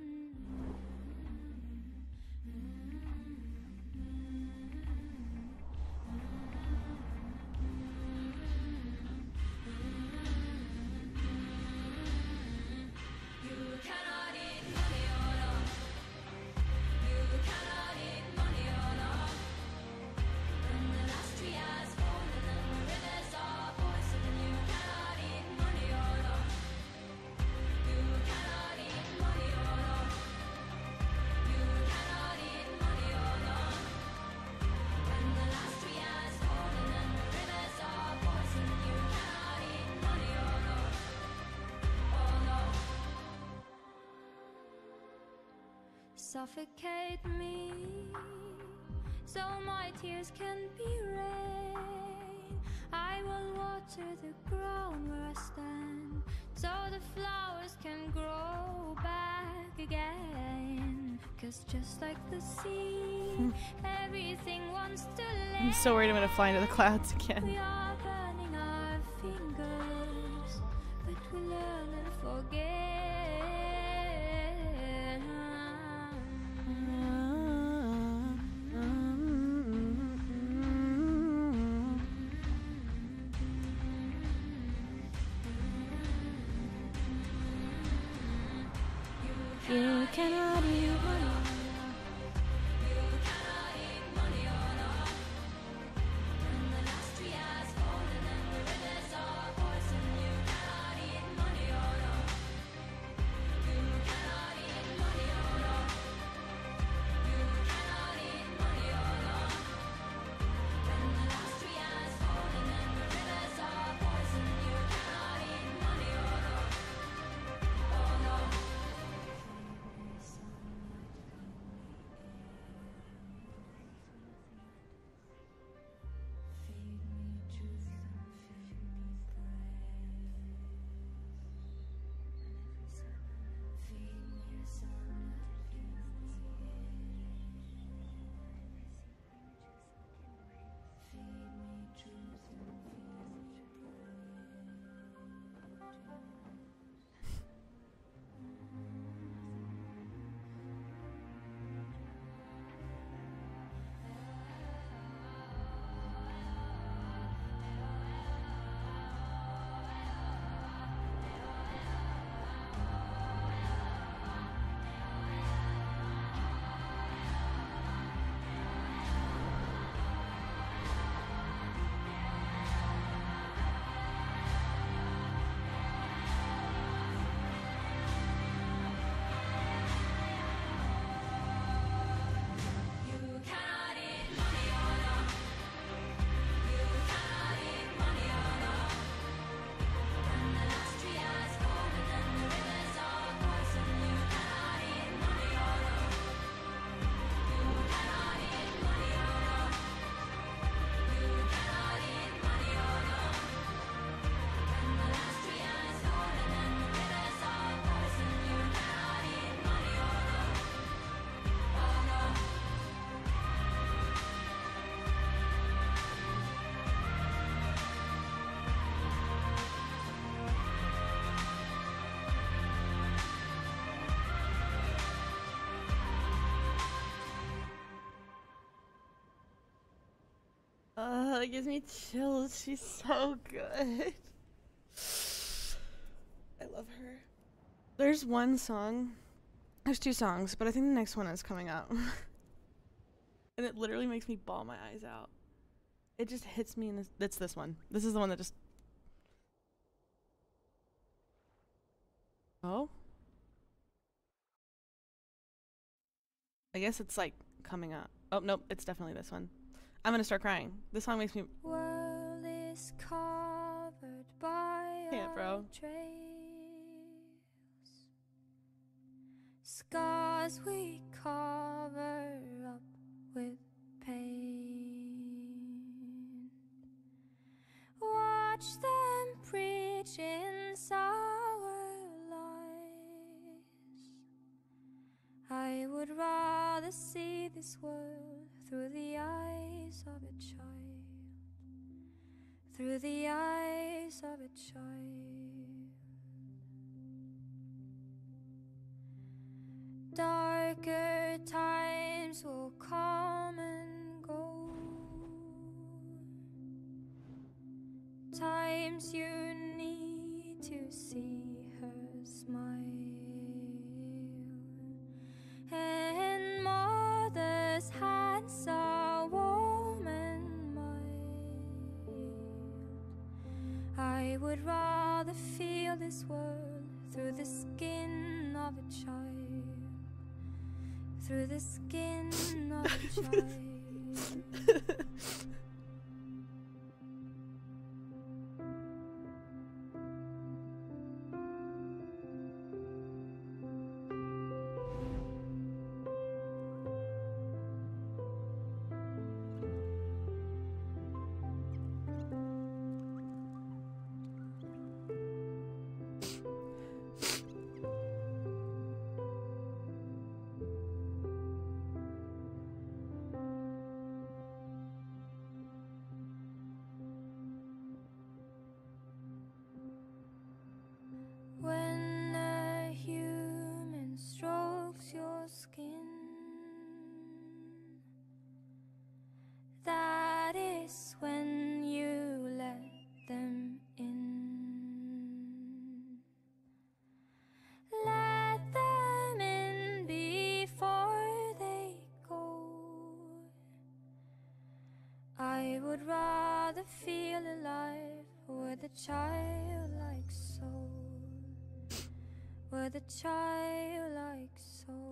Suffocate me, so my tears can be rain. I will water the ground where I stand, so the flowers can grow back again. 'Cause just like the sea, everything wants to land. I'm so worried I'm gonna fly into the clouds We again. are burning our fingers, but we learn and forget. You cannot eat money. It gives me chills. She's so good. I love her. There's one song. There's two songs, but I think the next one is coming out. And it literally makes me bawl my eyes out. It just hits me in this. It's this one. This is the one that just. Oh? I guess it's like coming up. Oh, nope. It's definitely this one. I'm gonna start crying. This song makes me. World is covered by Bro. trails, scars as we cover up with pain. Watch them preach in sour lies. I would rather see this world through the eyes of a child, through the eyes of a child. Darker times will come and go, times you need to see her smile, and mother's hands are warm and mild. I would rather feel this world through the skin of a child, through the skin of a child. When a human strokes your skin, that is when you let them in. Let them in before they go. I would rather feel alive with a childlike soul, with a childlike soul.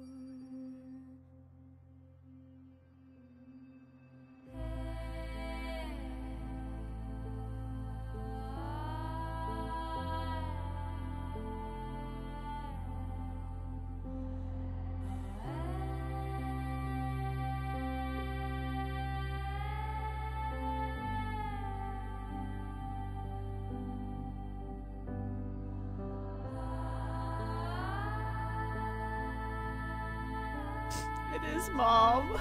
It is, Mom.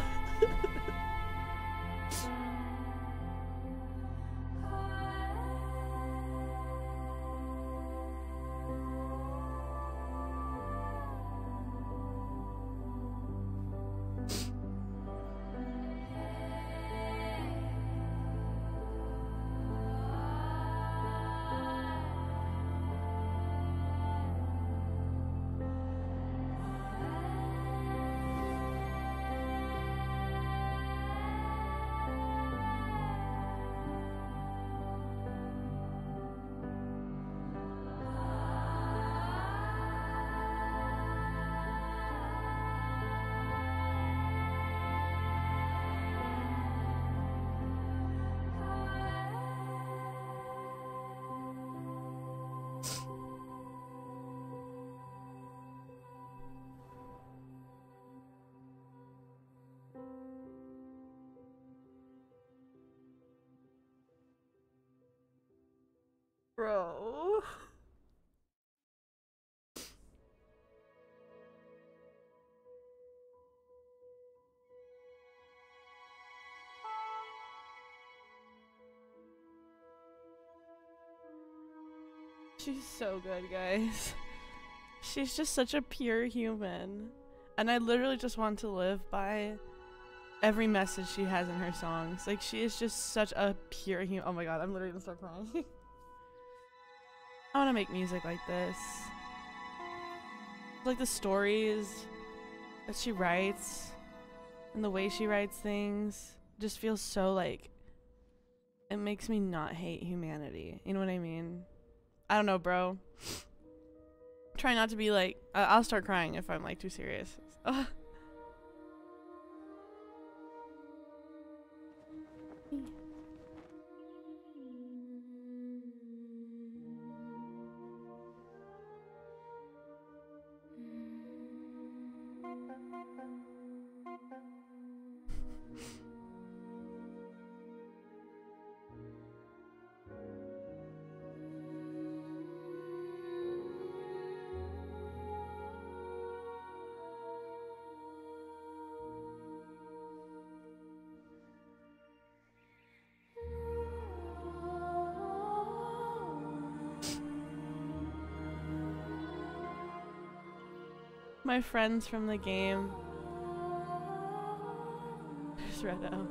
Bro. She's so good, guys. She's just such a pure human. And I literally just want to live by every message she has in her songs. Like, she is just such a pure human. Oh my god, I'm literally gonna start crying. I want to make music like this. Like the stories that she writes and the way she writes things just feels so like, it makes me not hate humanity. You know what I mean? I don't know, bro. Try not to be like, I'll start crying if I'm like too serious. Ugh. My friends from the game. There's Redo.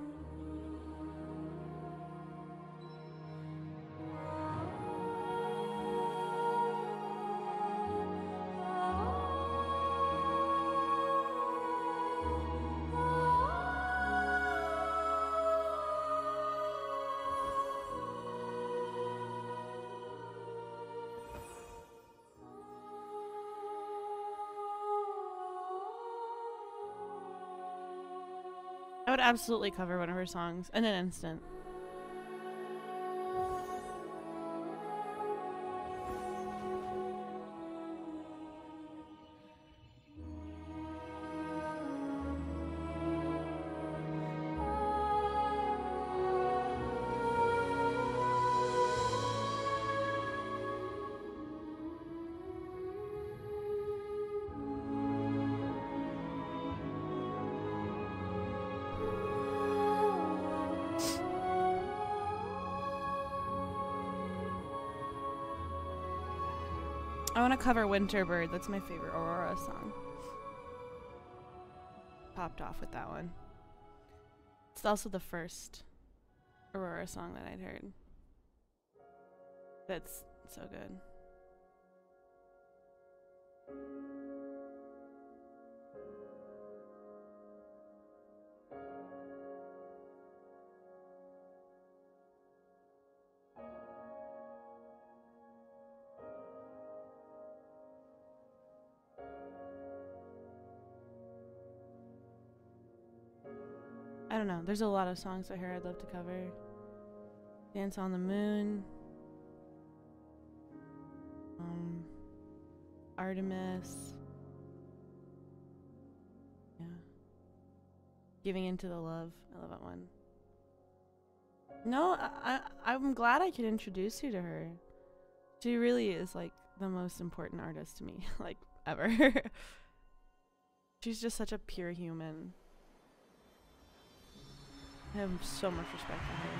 I would absolutely cover one of her songs in an instant. I want to cover Winter Bird. That's my favorite Aurora song. Popped off with that one. It's also the first Aurora song that I'd heard. That's so good. I don't know. There's a lot of songs I heard I'd love to cover. Dance on the Moon. Artemis. Yeah. Giving Into the Love. I love that one. No, I'm glad I could introduce you to her. She really is like the most important artist to me, like ever. She's just such a pure human. I have so much respect for her.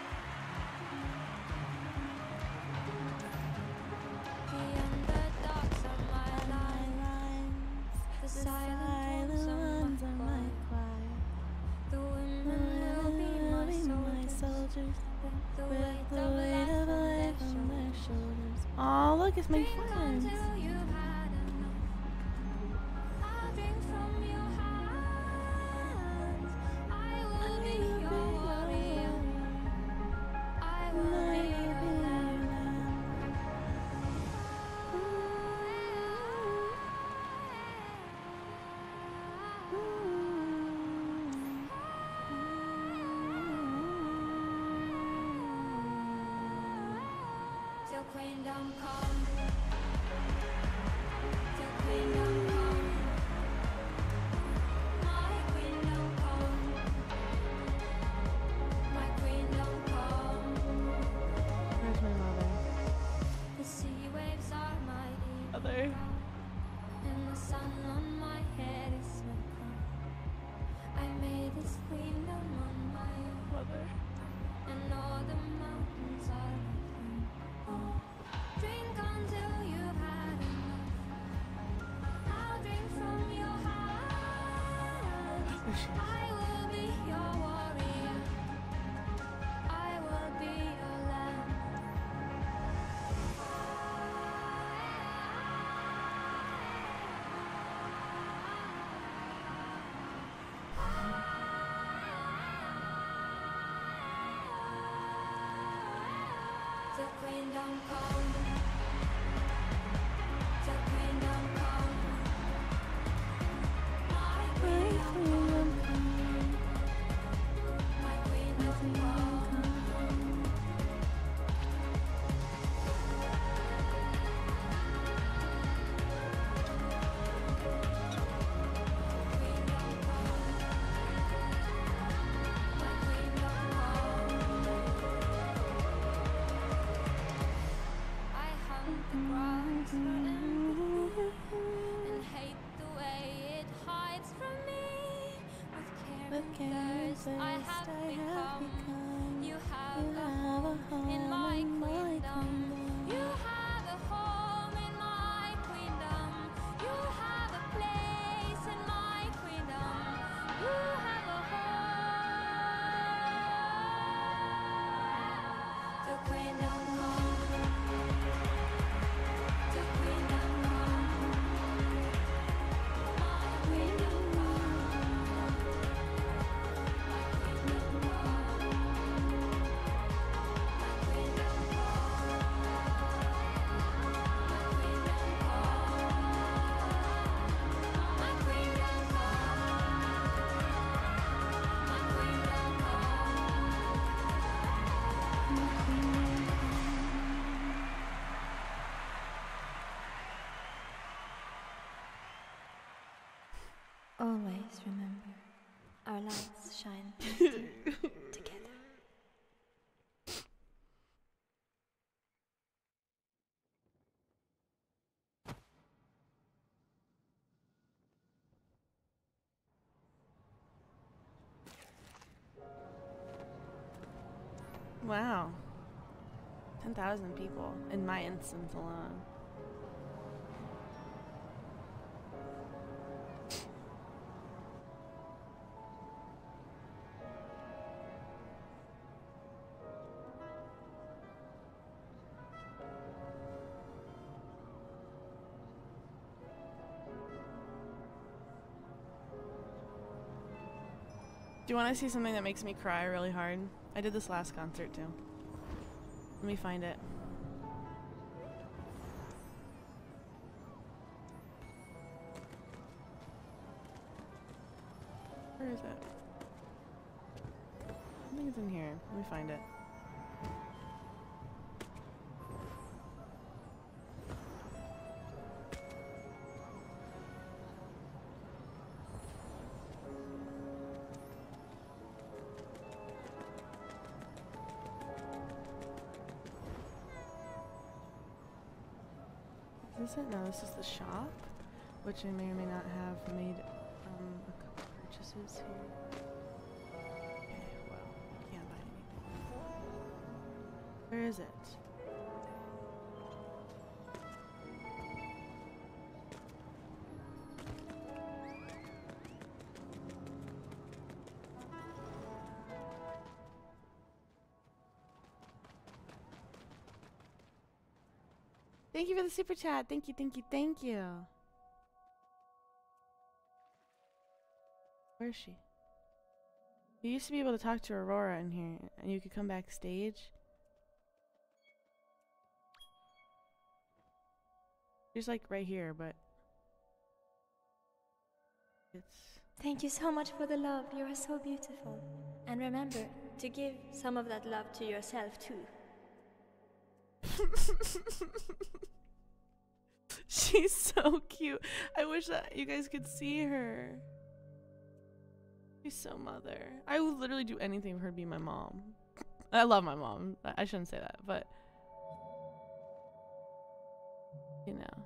Beyond the darks of my life, the silent ones on my quiet. The women will be my soldiers. The weight of life on their shoulders. Oh, look, it's my Drink friends. until you've had enough. I'll drink from your hands. I will be your warrior. I will be your lamb. Till Queendom come. Till Queendom come. My Queendom come. My Queendom come. Where's my mother? The sea waves are my Mother. evening crown, and the sun on my head is my crown. I made this Queendom on my own, Mother. and all the mountains are my throne. Oh, drink until you've had enough. I'll drink from your hands. I will be your warrior. I will be your lamb. Till Queendom come. Till Queendom come. My Queendom come. My Queendom come. Queendom come. My Queendom come. Always remember, our lights shine brighter together. Wow. 10,000 people in my instance alone. Do you want to see something that makes me cry really hard? I did this last concert too. Let me find it. Where is it? I think it's in here. Let me find it. Is this it? No, this is the shop, which I may or may not have made a couple purchases here. Okay, well, can't buy anything. Where is it? Thank you for the super chat. Thank you, thank you, thank you. Where is she? You used to be able to talk to Aurora in here, and you could come backstage. She's like right here, but it's... Thank you so much for the love. You are so beautiful. And remember to give some of that love to yourself too. She's so cute. I wish that you guys could see her. She's so mother. I would literally do anything for her to be my mom. I love my mom. I shouldn't say that, but you know.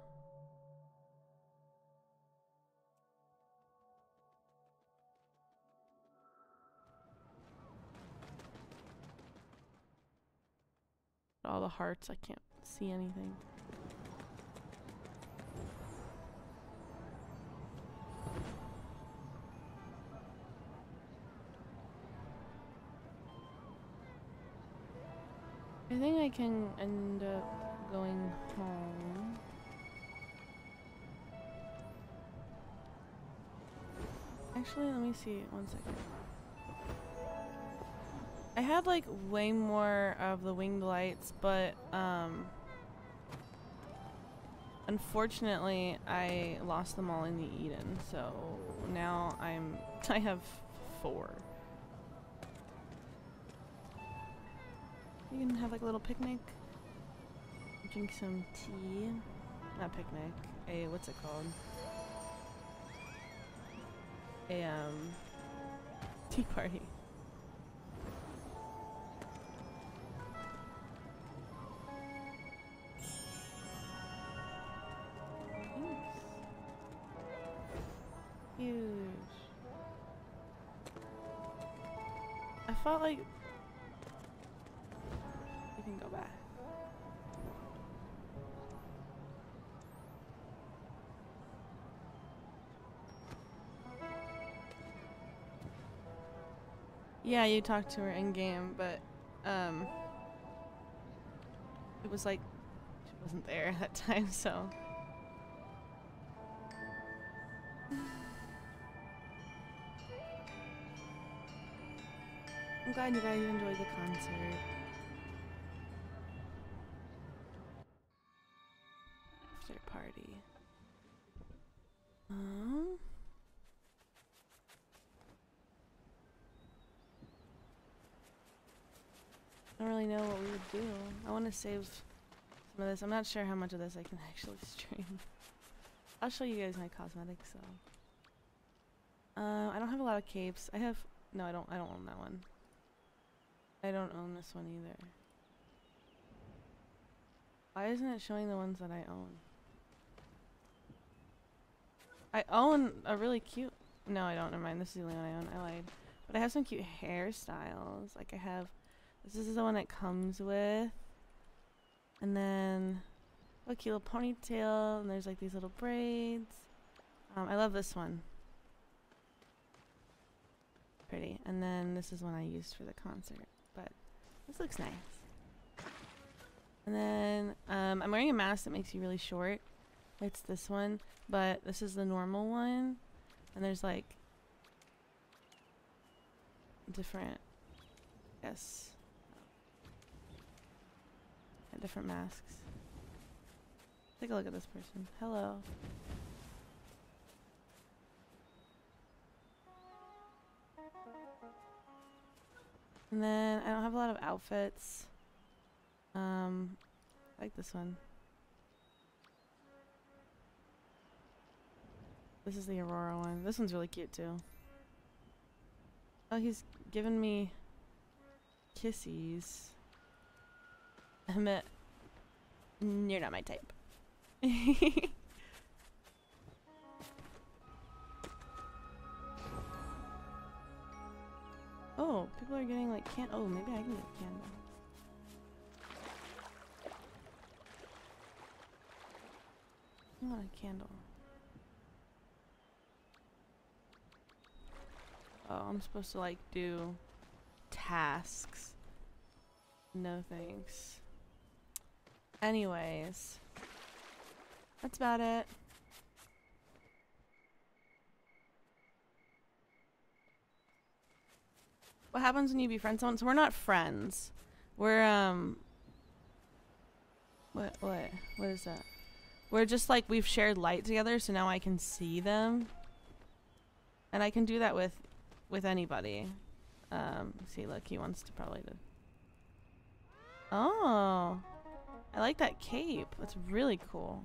All the hearts, I can't see anything. I think I can end up going home. Actually, let me see. 1 second. I had like way more of the winged lights, but unfortunately I lost them all in the Eden, so now I have 4. You can have like a little picnic, drink some tea, not picnic, what's it called? Tea party. Huge. I felt like you can go back. Yeah, you talked to her in game, but it was like she wasn't there at that time, so. I'm glad you guys enjoyed the concert. After party. I don't really know what we would do. I want to save some of this. I'm not sure how much of this I can actually stream. I'll show you guys my cosmetics though. I don't have a lot of capes. I have no, I don't own that one. I don't own this one either. Why isn't it showing the ones that I own? I own a really cute... No, I don't. Never mind. This is the only one I own. I lied. But I have some cute hairstyles. Like I have... This is the one it comes with. And then... A cute little ponytail. And there's like these little braids. I love this one. Pretty. And then this is one I used for the concert. But this looks nice. And then I'm wearing a mask that makes you really short. It's this one, but this is the normal one. And there's like different, yes, different masks. Take a look at this person. Hello. And then I don't have a lot of outfits. I like this one. This is the Aurora one. This one's really cute too. Oh, he's giving me kissies. Emmett, you're not my type. Oh, people are getting like oh, maybe I can get a candle. I want a candle. Oh, I'm supposed to like do tasks. No thanks. Anyways, that's about it. What happens when you befriend someone? So we're not friends. We're what is that? We're just like we've shared light together, so now I can see them. And I can do that with anybody. See, look, he wants to probably do. Oh, I like that cape. That's really cool.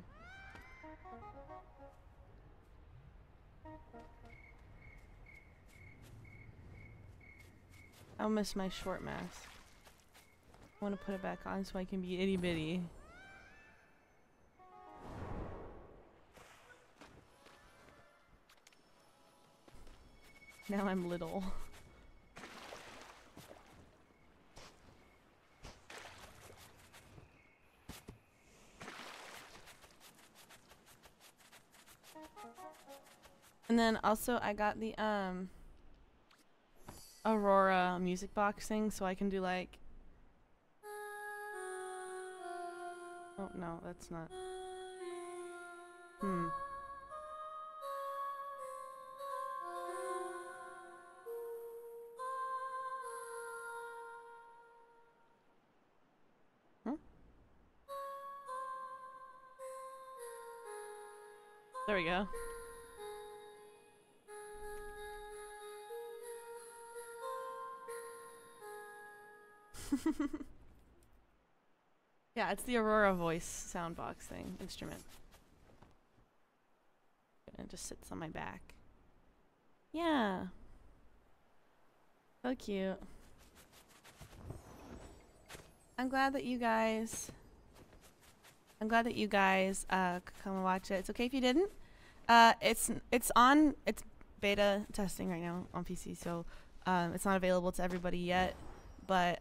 I'll miss my short mask. I want to put it back on so I can be itty bitty. Now I'm little. And then also I got the Aurora music box thing so I can do like oh no, that's not. There we go. Yeah, it's the Aurora voice sound box thing, instrument. And it just sits on my back. Yeah. So cute. I'm glad that you guys could come and watch it. It's okay if you didn't. It's beta testing right now on PC, so it's not available to everybody yet, but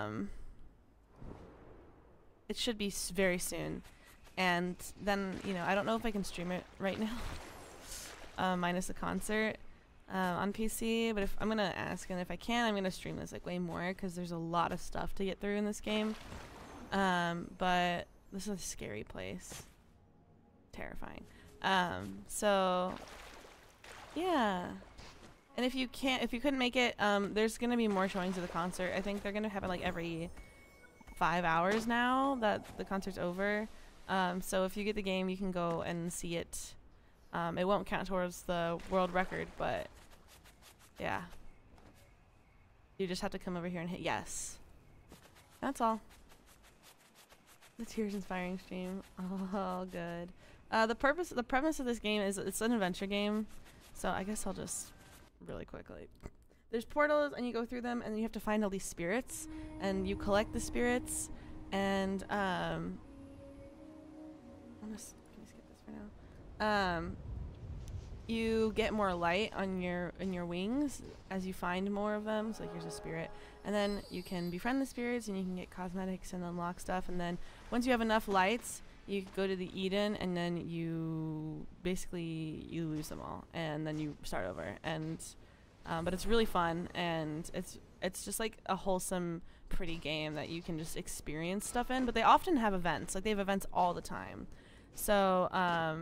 it should be very soon. And then, you know, I don't know if I can stream it right now, minus the concert on PC, but if I'm gonna ask, and if I can, I'm gonna stream this like way more because there's a lot of stuff to get through in this game. But this is a scary place. Terrifying. So yeah. And if you couldn't make it, there's gonna be more showings of the concert. I think they're gonna have it like every 5 hours now that the concert's over. So if you get the game, you can go and see it. It won't count towards the world record, but yeah. You just have to come over here and hit yes. That's all. The tears inspiring stream. Oh, good. The premise of this game is it's an adventure game, so I guess I'll just really quickly. There's portals, and you go through them, and you have to find all these spirits, and you collect the spirits, and can we skip this for now? You get more light on your wings as you find more of them. So like here's a spirit, and then you can befriend the spirits, and you can get cosmetics and unlock stuff. And then once you have enough lights, you go to the Eden, and then you basically lose them all, and then you start over. And but it's really fun, and it's just like a wholesome, pretty game that you can just experience stuff in. But they often have events, like they have events all the time. So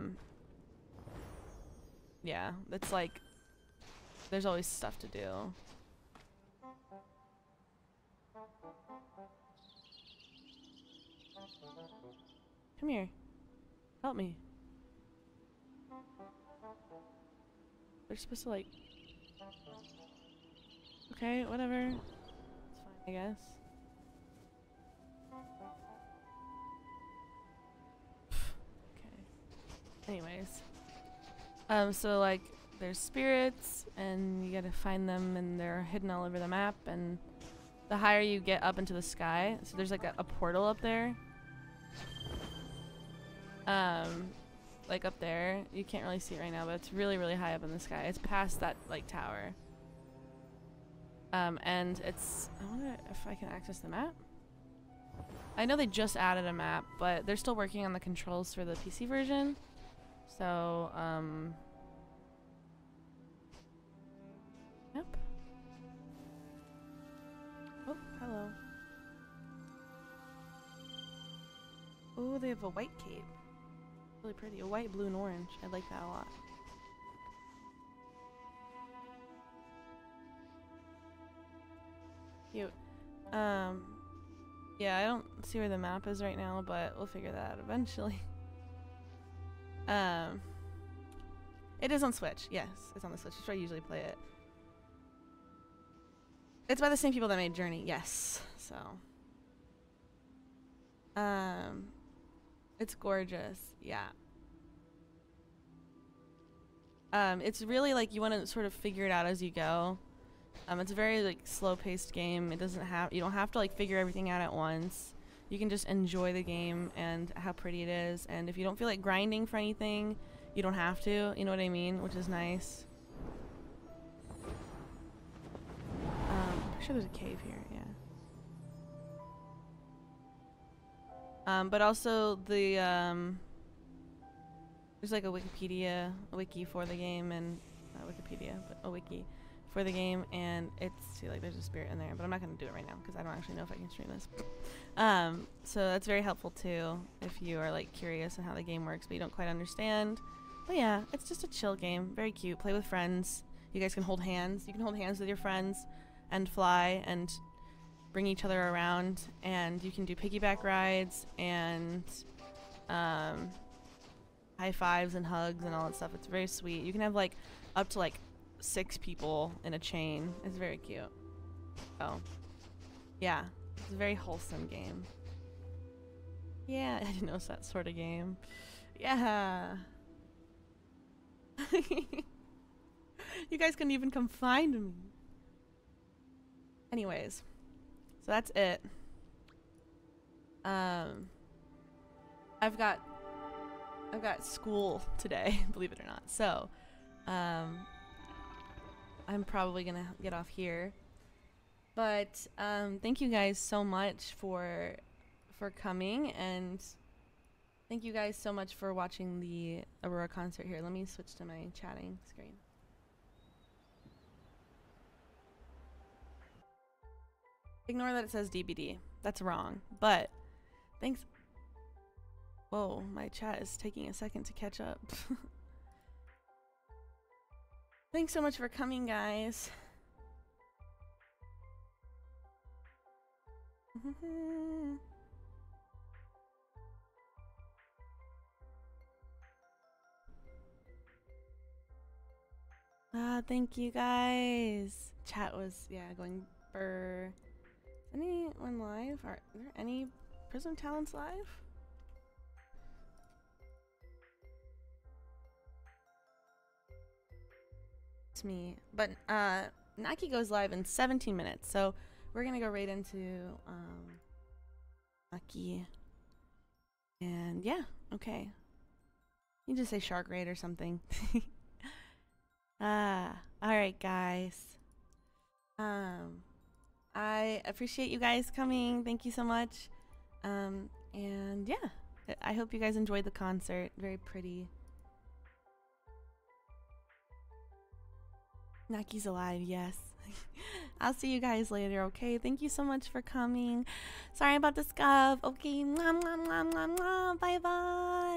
yeah, it's like there's always stuff to do. Come here. Help me. They're supposed to like... Okay, whatever. It's fine, I guess. Okay. Anyways. So like there's spirits, and you gotta find them, and they're hidden all over the map, and the higher you get up into the sky, so there's like a portal up there. Like up there, you can't really see it right now, but it's really, really high up in the sky. It's past that like tower. And it's, I wonder if I can access the map. I know they just added a map, but they're still working on the controls for the PC version. So, yep. Oh, hello. Oh, they have a white cape. Really pretty. A white, blue, and orange. I like that a lot. Cute. Yeah, I don't see where the map is right now, but we'll figure that out eventually. It is on Switch. Yes, it's on the Switch. It's where I usually play it. It's by the same people that made Journey. Yes. So. It's gorgeous. Yeah. It's really like you want to sort of figure it out as you go. It's a very like slow-paced game. It doesn't have, you don't have to like figure everything out at once. You can just enjoy the game and how pretty it is. And if you don't feel like grinding for anything, you don't have to. You know what I mean? Which is nice. I'm pretty sure there's a cave here. Yeah. But also the there's like a Wikipedia, a wiki for the game, and not Wikipedia, but a wiki for the game, and it's, see, like there's a spirit in there, but I'm not gonna do it right now because I don't actually know if I can stream this. So that's very helpful too if you are like curious on how the game works but you don't quite understand. But yeah, it's just a chill game, very cute. Play with friends. You guys can hold hands. You can hold hands with your friends and fly and bring each other around, and you can do piggyback rides and high fives and hugs and all that stuff. It's very sweet. You can have like up to like 6 people in a chain. It's very cute. Oh, yeah, it's a very wholesome game. Yeah, I didn't know it's that sort of game. Yeah. You guys couldn't even come find me. Anyways, so that's it. I've got school today, believe it or not. So, I'm probably gonna get off here. But thank you guys so much for coming, and thank you guys so much for watching the Aurora concert here. Let me switch to my chatting screen. Ignore that it says DBD. That's wrong. But thanks. Whoa, my chat is taking a second to catch up. Thanks so much for coming, guys. Thank you guys. Chat was, yeah, going burr. Is anyone live? Are there any Prism Talents live? It's me. But Naki goes live in 17 minutes, so we're gonna go right into Naki. And yeah, okay. You just say Shark Raid or something. Alright guys. I appreciate you guys coming. Thank you so much. And yeah, I hope you guys enjoyed the concert. Very pretty. Naki's alive, yes. I'll see you guys later, okay? Thank you so much for coming. Sorry about the scuff. Okay, mwah, mwah, mwah, mwah, mwah. Bye bye.